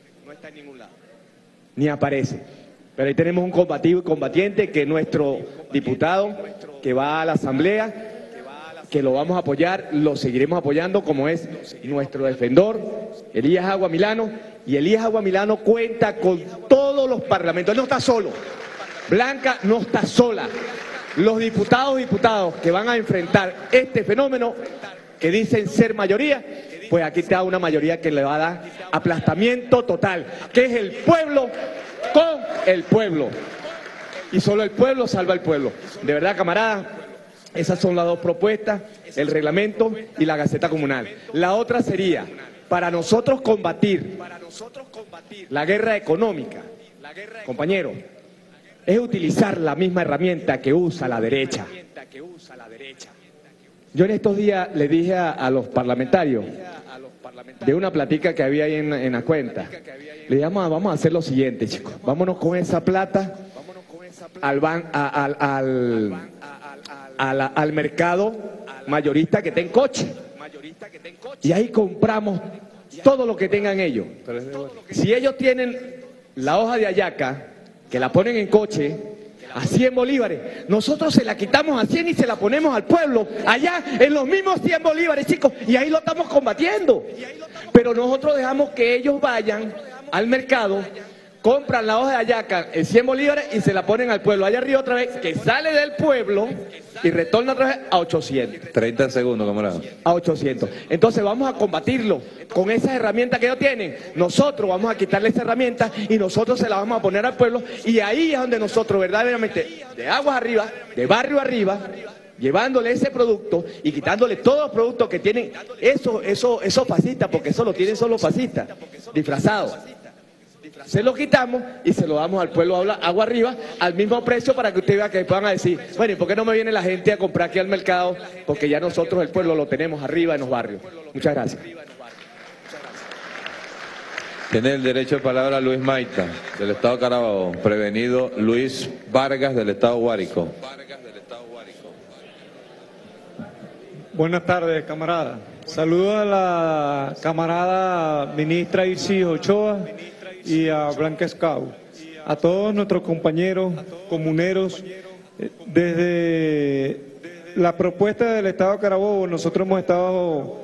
Ni aparece. Pero ahí tenemos un combativo y combatiente que es nuestro diputado que va a la asamblea, que lo vamos a apoyar, lo seguiremos apoyando, como es nuestro defensor, Elías Agua Milano. Y Elías Agua Milano cuenta con todos los parlamentos. Él no está solo. Blanca no está sola. Los diputados que van a enfrentar este fenómeno, que dicen ser mayoría, pues aquí está una mayoría que le va a dar aplastamiento total, que es el pueblo con el pueblo. Y solo el pueblo salva al pueblo. De verdad, camaradas, esas son las dos propuestas, el reglamento y la Gaceta Comunal. La otra sería, para nosotros combatir la guerra económica, compañero, es utilizar la misma herramienta que usa la derecha. Yo en estos días le dije a los parlamentarios de una platica que había ahí en la cuenta, le dije, vamos a hacer lo siguiente, chicos, vámonos con esa plata al mercado mayorista que está en coche, y ahí compramos todo lo que tengan ellos. Si ellos tienen la hoja de hallaca, que la ponen en coche a 100 bolívares, nosotros se la quitamos a 100 y se la ponemos al pueblo, allá en los mismos 100 bolívares, chicos, y ahí lo estamos combatiendo. Pero nosotros dejamos que ellos vayan al mercado, compran la hoja de hallaca en 100 bolívares y se la ponen al pueblo. Allá arriba otra vez, que sale del pueblo y retorna otra vez a 800. 30 segundos, camarada. A 800. Entonces vamos a combatirlo con esas herramientas que ellos tienen. Nosotros vamos a quitarle esa herramienta y nosotros se la vamos a poner al pueblo, y ahí es donde nosotros verdaderamente, de aguas arriba, de barrio arriba, llevándole ese producto y quitándole todos los productos que tienen esos fascistas, porque eso lo tienen solo fascistas, disfrazados. Se lo quitamos y se lo damos al pueblo agua arriba al mismo precio, para que usted vea que puedan decir, bueno, ¿y por qué no me viene la gente a comprar aquí al mercado? Porque ya nosotros el pueblo lo tenemos arriba en los barrios. Muchas gracias. Tiene el derecho de palabra Luis Maita, del Estado Carabobo. Prevenido Luis Vargas, del Estado Guárico. Buenas tardes, camarada. Saludo a la camarada ministra Isis Ochoa y a Blanca Escau. A todos nuestros compañeros comuneros, desde la propuesta del Estado Carabobo, nosotros hemos estado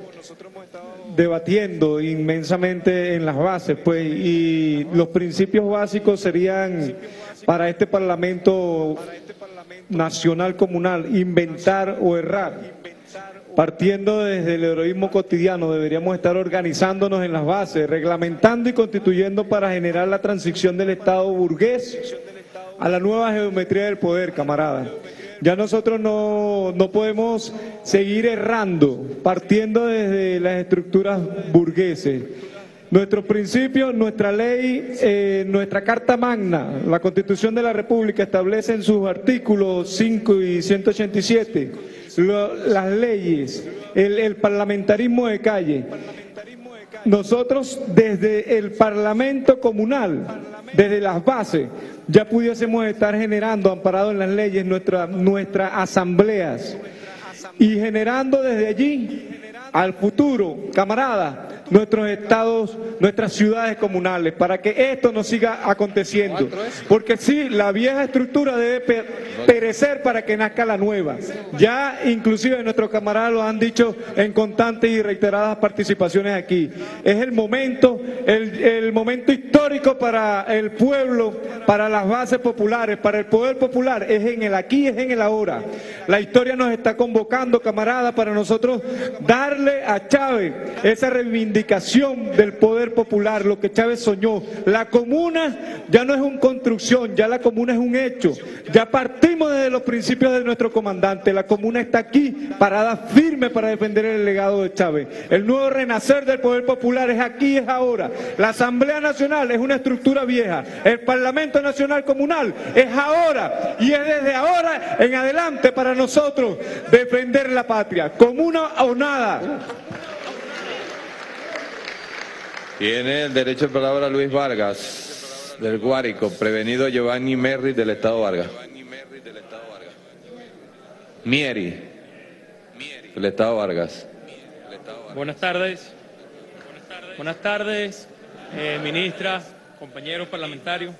debatiendo inmensamente en las bases, pues, y los principios básicos serían para este Parlamento Nacional Comunal: inventar o errar. Partiendo desde el heroísmo cotidiano, deberíamos estar organizándonos en las bases, reglamentando y constituyendo para generar la transición del Estado burgués a la nueva geometría del poder, camaradas. Ya nosotros no podemos seguir errando, partiendo desde las estructuras burgueses. Nuestros principios, nuestra ley, nuestra Carta Magna, la Constitución de la República, establece en sus artículos 5 y 187 las leyes, el parlamentarismo de calle. Nosotros desde el Parlamento comunal, desde las bases, ya pudiésemos estar generando, amparados en las leyes, nuestras asambleas y generando desde allí al futuro, camaradas, nuestros estados, nuestras ciudades comunales, para que esto no siga aconteciendo. Porque sí, la vieja estructura debe perecer para que nazca la nueva. Ya inclusive nuestros camaradas lo han dicho en constantes y reiteradas participaciones aquí. Es el momento histórico para el pueblo, para las bases populares, para el poder popular. Es en el aquí, es en el ahora. La historia nos está convocando, camaradas, para nosotros darle a Chávez esa reivindicación del poder popular, lo que Chávez soñó. La comuna ya no es una construcción, ya la comuna es un hecho. Ya partimos desde los principios de nuestro comandante. La comuna está aquí, parada firme para defender el legado de Chávez. El nuevo renacer del poder popular es aquí, es ahora. La Asamblea Nacional es una estructura vieja. El Parlamento Nacional Comunal es ahora, y es desde ahora en adelante para nosotros defender la patria. Comuna o nada. Tiene el derecho de palabra Luis Vargas, del Guárico. Prevenido Giovanni Merri, del Estado Vargas. Mieri, del Estado Vargas. Buenas tardes. Buenas tardes, ministra, compañeros parlamentarios.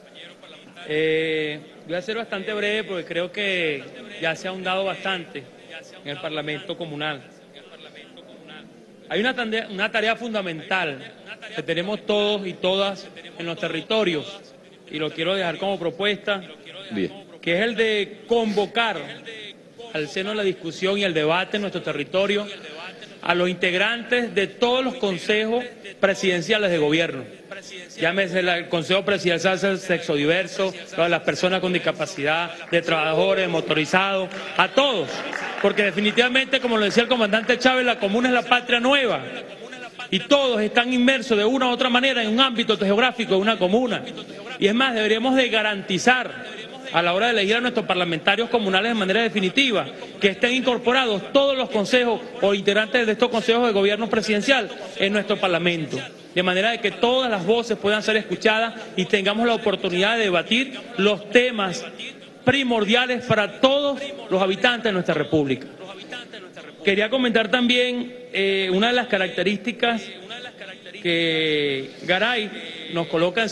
Voy a ser bastante breve porque creo que ya se ha ahondado bastante en el Parlamento Comunal. Hay una tarea fundamental que tenemos todos y todas en los territorios, y lo quiero dejar como propuesta, que es el de convocar al seno de la discusión y el debate en nuestro territorio a los integrantes de todos los consejos presidenciales de gobierno. Llámese el Consejo Presidencial Sexodiverso, todas las personas con discapacidad, de trabajadores, motorizados, a todos. Porque definitivamente, como lo decía el comandante Chávez, la comuna es la patria nueva. Y todos están inmersos de una u otra manera en un ámbito geográfico de una comuna. Y es más, deberíamos de garantizar a la hora de elegir a nuestros parlamentarios comunales de manera definitiva, que estén incorporados todos los consejos o integrantes de estos consejos de gobierno presidencial en nuestro Parlamento, de manera de que todas las voces puedan ser escuchadas y tengamos la oportunidad de debatir los temas primordiales para todos los habitantes de nuestra República. Quería comentar también una de las características que Garay nos coloca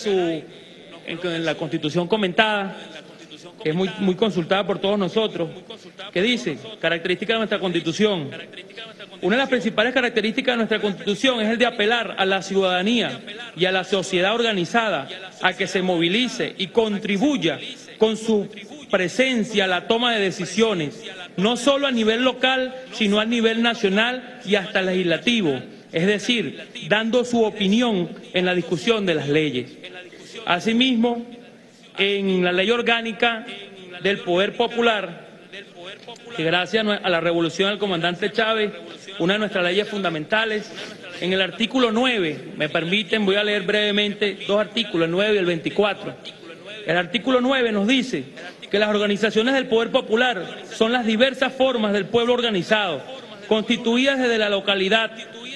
en la Constitución comentada, que es muy consultada por todos nosotros, que dice, característica de nuestra Constitución: una de las principales características de nuestra Constitución es el de apelar a la ciudadanía y a la sociedad organizada a que se movilice y contribuya con su presencia a la toma de decisiones, no solo a nivel local, sino a nivel nacional y hasta legislativo, es decir, dando su opinión en la discusión de las leyes. Asimismo, en la ley orgánica del Poder Popular, que gracias a la revolución del comandante Chávez, una de nuestras leyes fundamentales, en el artículo 9, me permiten, voy a leer brevemente dos artículos, el 9 y el 24. El artículo 9 nos dice que las organizaciones del Poder Popular son las diversas formas del pueblo organizado, constituidas desde la localidad,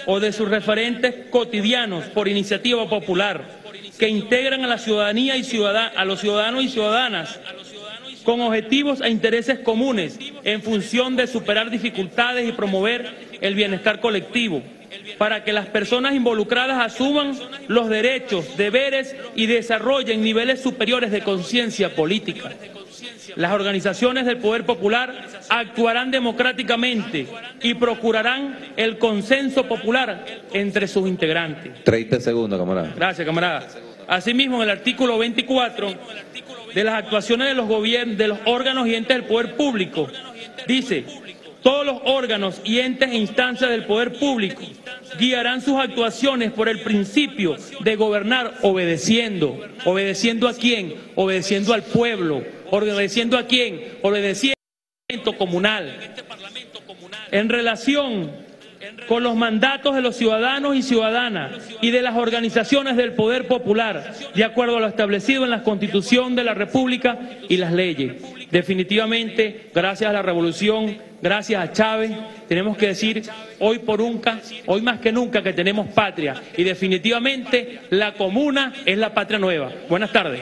o de sus referentes cotidianos por iniciativa popular, que integran a la ciudadanía a los ciudadanos y ciudadanas con objetivos e intereses comunes en función de superar dificultades y promover el bienestar colectivo, para que las personas involucradas asuman los derechos, deberes y desarrollen niveles superiores de conciencia política. Las organizaciones del Poder Popular actuarán democráticamente y procurarán el consenso popular entre sus integrantes. 30 segundos, camarada. Gracias, camarada. Asimismo, en el artículo 24 de las actuaciones de los gobiernos, de los órganos y entes del poder público, dice: todos los órganos y entes e instancias del poder público guiarán sus actuaciones por el principio de gobernar obedeciendo. ¿Obedeciendo a quién? Obedeciendo al pueblo. ¿Obedeciendo a quién? Obedeciendo al Parlamento comunal. En relación con los mandatos de los ciudadanos y ciudadanas y de las organizaciones del poder popular, de acuerdo a lo establecido en la Constitución de la República y las leyes. Definitivamente, gracias a la revolución, gracias a Chávez, tenemos que decir hoy más que nunca, que tenemos patria, y definitivamente la comuna es la patria nueva. Buenas tardes.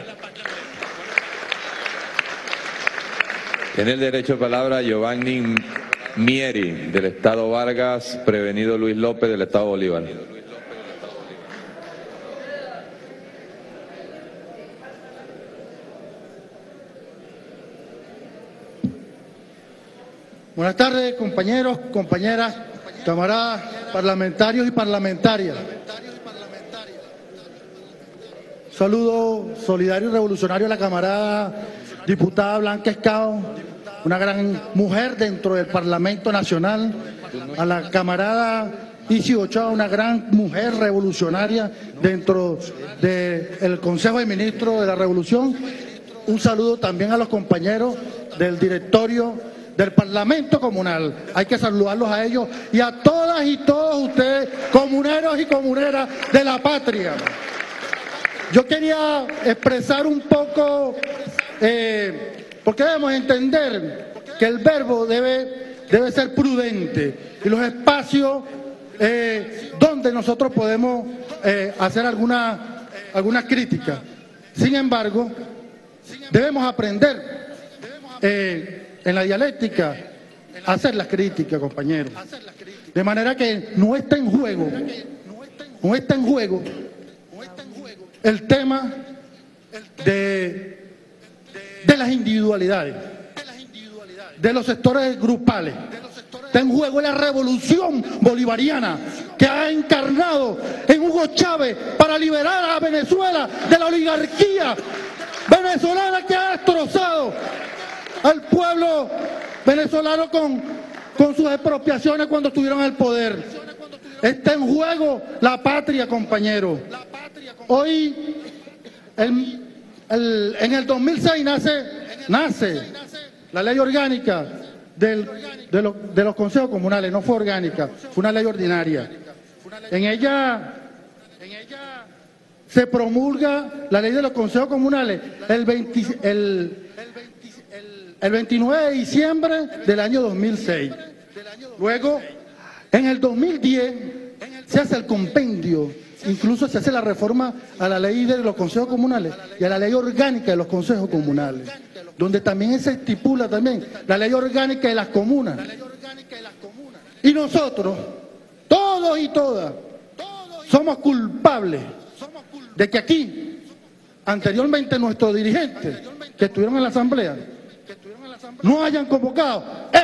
Tiene el derecho de palabra Giovanni Mieri, del Estado Vargas, prevenido Luis López, del Estado Bolívar. Buenas tardes, compañeros, compañeras, camaradas, parlamentarios y parlamentarias. Saludo solidario y revolucionario a la camarada diputada Blanca Escao, una gran mujer dentro del Parlamento Nacional, a la camarada Isi Ochoa, una gran mujer revolucionaria dentro del Consejo de Ministros de la Revolución. Un saludo también a los compañeros del directorio del Parlamento Comunal. Hay que saludarlos a ellos y a todas y todos ustedes, comuneros y comuneras de la patria. Yo quería expresar un poco, porque debemos entender que el verbo debe ser prudente y los espacios donde nosotros podemos hacer alguna crítica. Sin embargo, debemos aprender en la dialéctica a hacer las críticas, compañeros. De manera que no está en juego el tema de las individualidades, de los sectores grupales. Está en juego la revolución bolivariana que ha encarnado en Hugo Chávez para liberar a Venezuela de la oligarquía venezolana que ha destrozado al pueblo venezolano con sus expropiaciones cuando estuvieron en el poder. Está en juego la patria, compañero. Hoy, en el 2006 nace la ley orgánica de los consejos comunales. No fue orgánica, fue una ley ordinaria. En ella se promulga la ley de los consejos comunales el 29 de diciembre del año 2006. Luego, en el 2010, se hace el compendio, incluso se hace la reforma a la ley de los consejos comunales y a la ley orgánica de los consejos comunales, donde también se estipula también la ley orgánica de las comunas. Y nosotros, todos y todas, somos culpables de que aquí, anteriormente nuestros dirigentes que estuvieron en la asamblea, no hayan convocado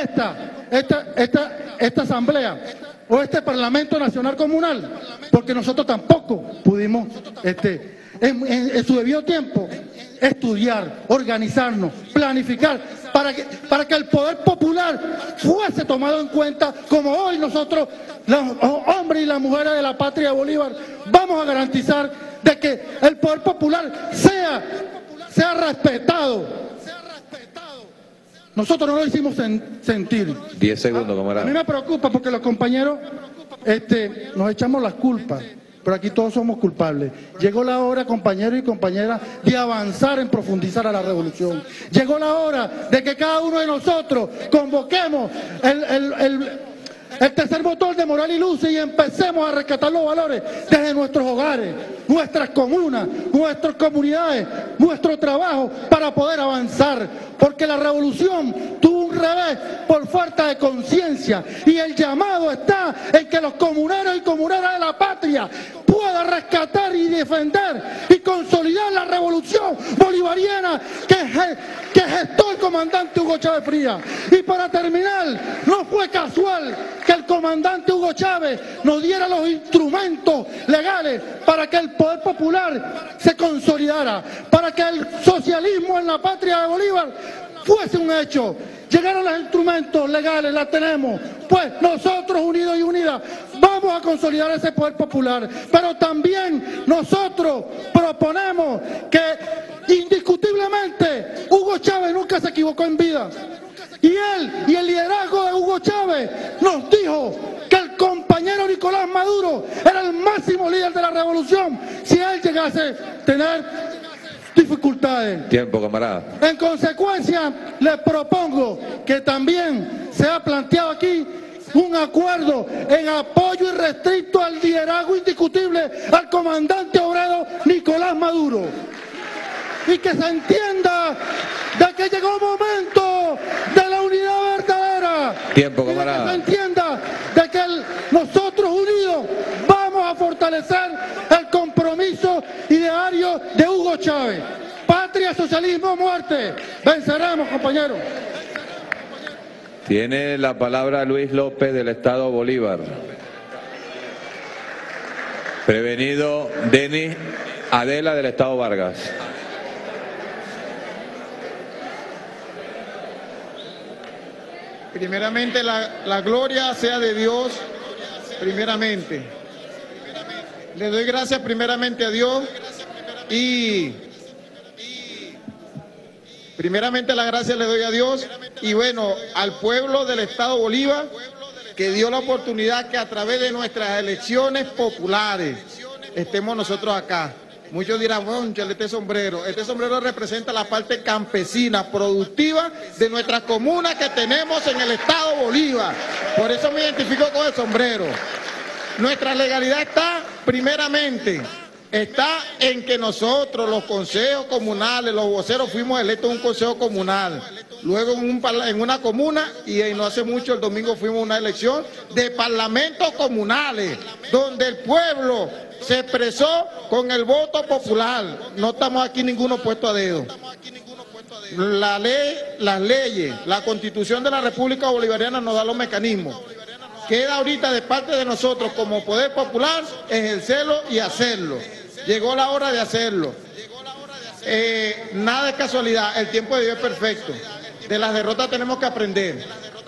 esta asamblea o este Parlamento Nacional Comunal, porque nosotros tampoco pudimos en su debido tiempo estudiar, organizarnos, planificar para que el poder popular fuese tomado en cuenta, como hoy nosotros, los hombres y las mujeres de la patria de Bolívar, vamos a garantizar de que el poder popular sea respetado. Nosotros no lo hicimos sentir. 10 segundos, camarada. A mí me preocupa porque los compañeros nos echamos las culpas, pero aquí todos somos culpables. Llegó la hora, compañeros y compañeras, de avanzar en profundizar a la revolución. Llegó la hora de que cada uno de nosotros convoquemos el tercer motor de Moral y Luces y empecemos a rescatar los valores desde nuestros hogares, nuestras comunas, nuestras comunidades, nuestro trabajo para poder avanzar. Porque la revolución tuvo un revés por falta de conciencia y el llamado está en que los comuneros y comuneras de la patria puedan rescatar y defender y consolidar la revolución bolivariana que gestó el comandante Hugo Chávez Frías. Y para terminar, no fue casual que el comandante Hugo Chávez nos diera los instrumentos legales para que el poder popular se consolidara, para que el socialismo en la patria de Bolívar fuese un hecho. Llegaron los instrumentos legales, la tenemos. Pues nosotros, unidos y unidas, vamos a consolidar ese poder popular. Pero también nosotros proponemos que indiscutiblemente Hugo Chávez nunca se equivocó en vida. Y él y el liderazgo de Hugo Chávez nos dijo que el compañero Nicolás Maduro era el máximo líder de la revolución si él llegase a tener dificultades. Tiempo, camarada. En consecuencia, les propongo que también se ha planteado aquí un acuerdo en apoyo irrestricto al liderazgo indiscutible al comandante obrero Nicolás Maduro. Y que se entienda de que llegó un momento de la unidad verdadera. Tiempo, y de camarada. que se entienda de que nosotros unidos vamos a fortalecer el compromiso ideario de Hugo Chávez. Patria, socialismo, muerte. Venceremos, compañeros. Tiene la palabra Luis López del Estado Bolívar. Prevenido Denis Adela del Estado Vargas. Primeramente, la gloria sea de Dios, primeramente. Le doy gracias primeramente a Dios y primeramente la gracia le doy a Dios y bueno, al pueblo del Estado Bolívar que dio la oportunidad que a través de nuestras elecciones populares estemos nosotros acá. Muchos dirán, bueno, este sombrero representa la parte campesina, productiva de nuestras comunas que tenemos en el Estado Bolívar. Por eso me identifico con el sombrero. Nuestra legalidad está, primeramente, está en que nosotros, los consejos comunales, los voceros, fuimos electos en un consejo comunal, luego en una comuna y no hace mucho, el domingo, fuimos a una elección de parlamentos comunales, donde el pueblo se expresó con el voto popular. No estamos aquí ninguno puesto a dedo. La ley, las leyes, la Constitución de la República Bolivariana nos da los mecanismos. Queda ahorita de parte de nosotros como poder popular ejercerlo y hacerlo. Llegó la hora de hacerlo. Nada es casualidad, el tiempo de Dios es perfecto. De las derrotas tenemos que aprender.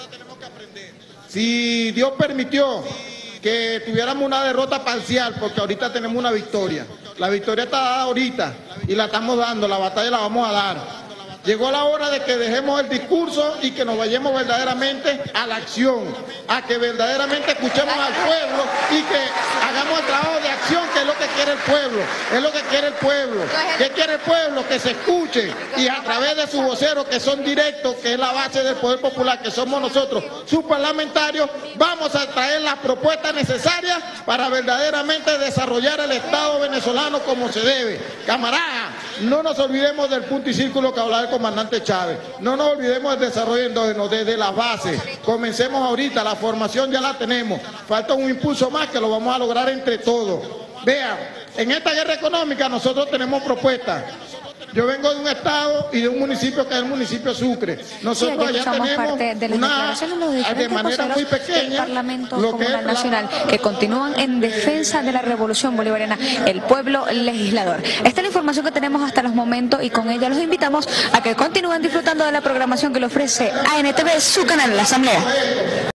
Si Dios permitió que tuviéramos una derrota parcial, porque ahorita tenemos una victoria. La victoria está dada ahorita y la estamos dando, la batalla la vamos a dar. Llegó la hora de que dejemos el discurso y que nos vayamos verdaderamente a la acción, a que verdaderamente escuchemos al pueblo y que hagamos el trabajo de acción, que es lo que quiere el pueblo, es lo que quiere el pueblo. ¿Qué quiere el pueblo? Que se escuche y a través de sus voceros que son directos, que es la base del poder popular, que somos nosotros, sus parlamentarios, vamos a traer las propuestas necesarias para verdaderamente desarrollar el Estado venezolano como se debe. Camaradas, no nos olvidemos del punto y círculo que hablaba el comandante Chávez. No nos olvidemos del desarrollo endógeno desde las bases. Comencemos ahorita, la formación ya la tenemos. Falta un impulso más que lo vamos a lograr entre todos. Vean, en esta guerra económica nosotros tenemos propuestas. Yo vengo de un estado y de un municipio que es el municipio Sucre. Nosotros allá tenemos parte de las declaraciones de los diferentes de manera muy pequeña del Parlamento Comunal Nacional que continúan en defensa de la revolución bolivariana, el pueblo legislador. Esta es la información que tenemos hasta los momentos y con ella los invitamos a que continúen disfrutando de la programación que le ofrece ANTV, su canal, la Asamblea.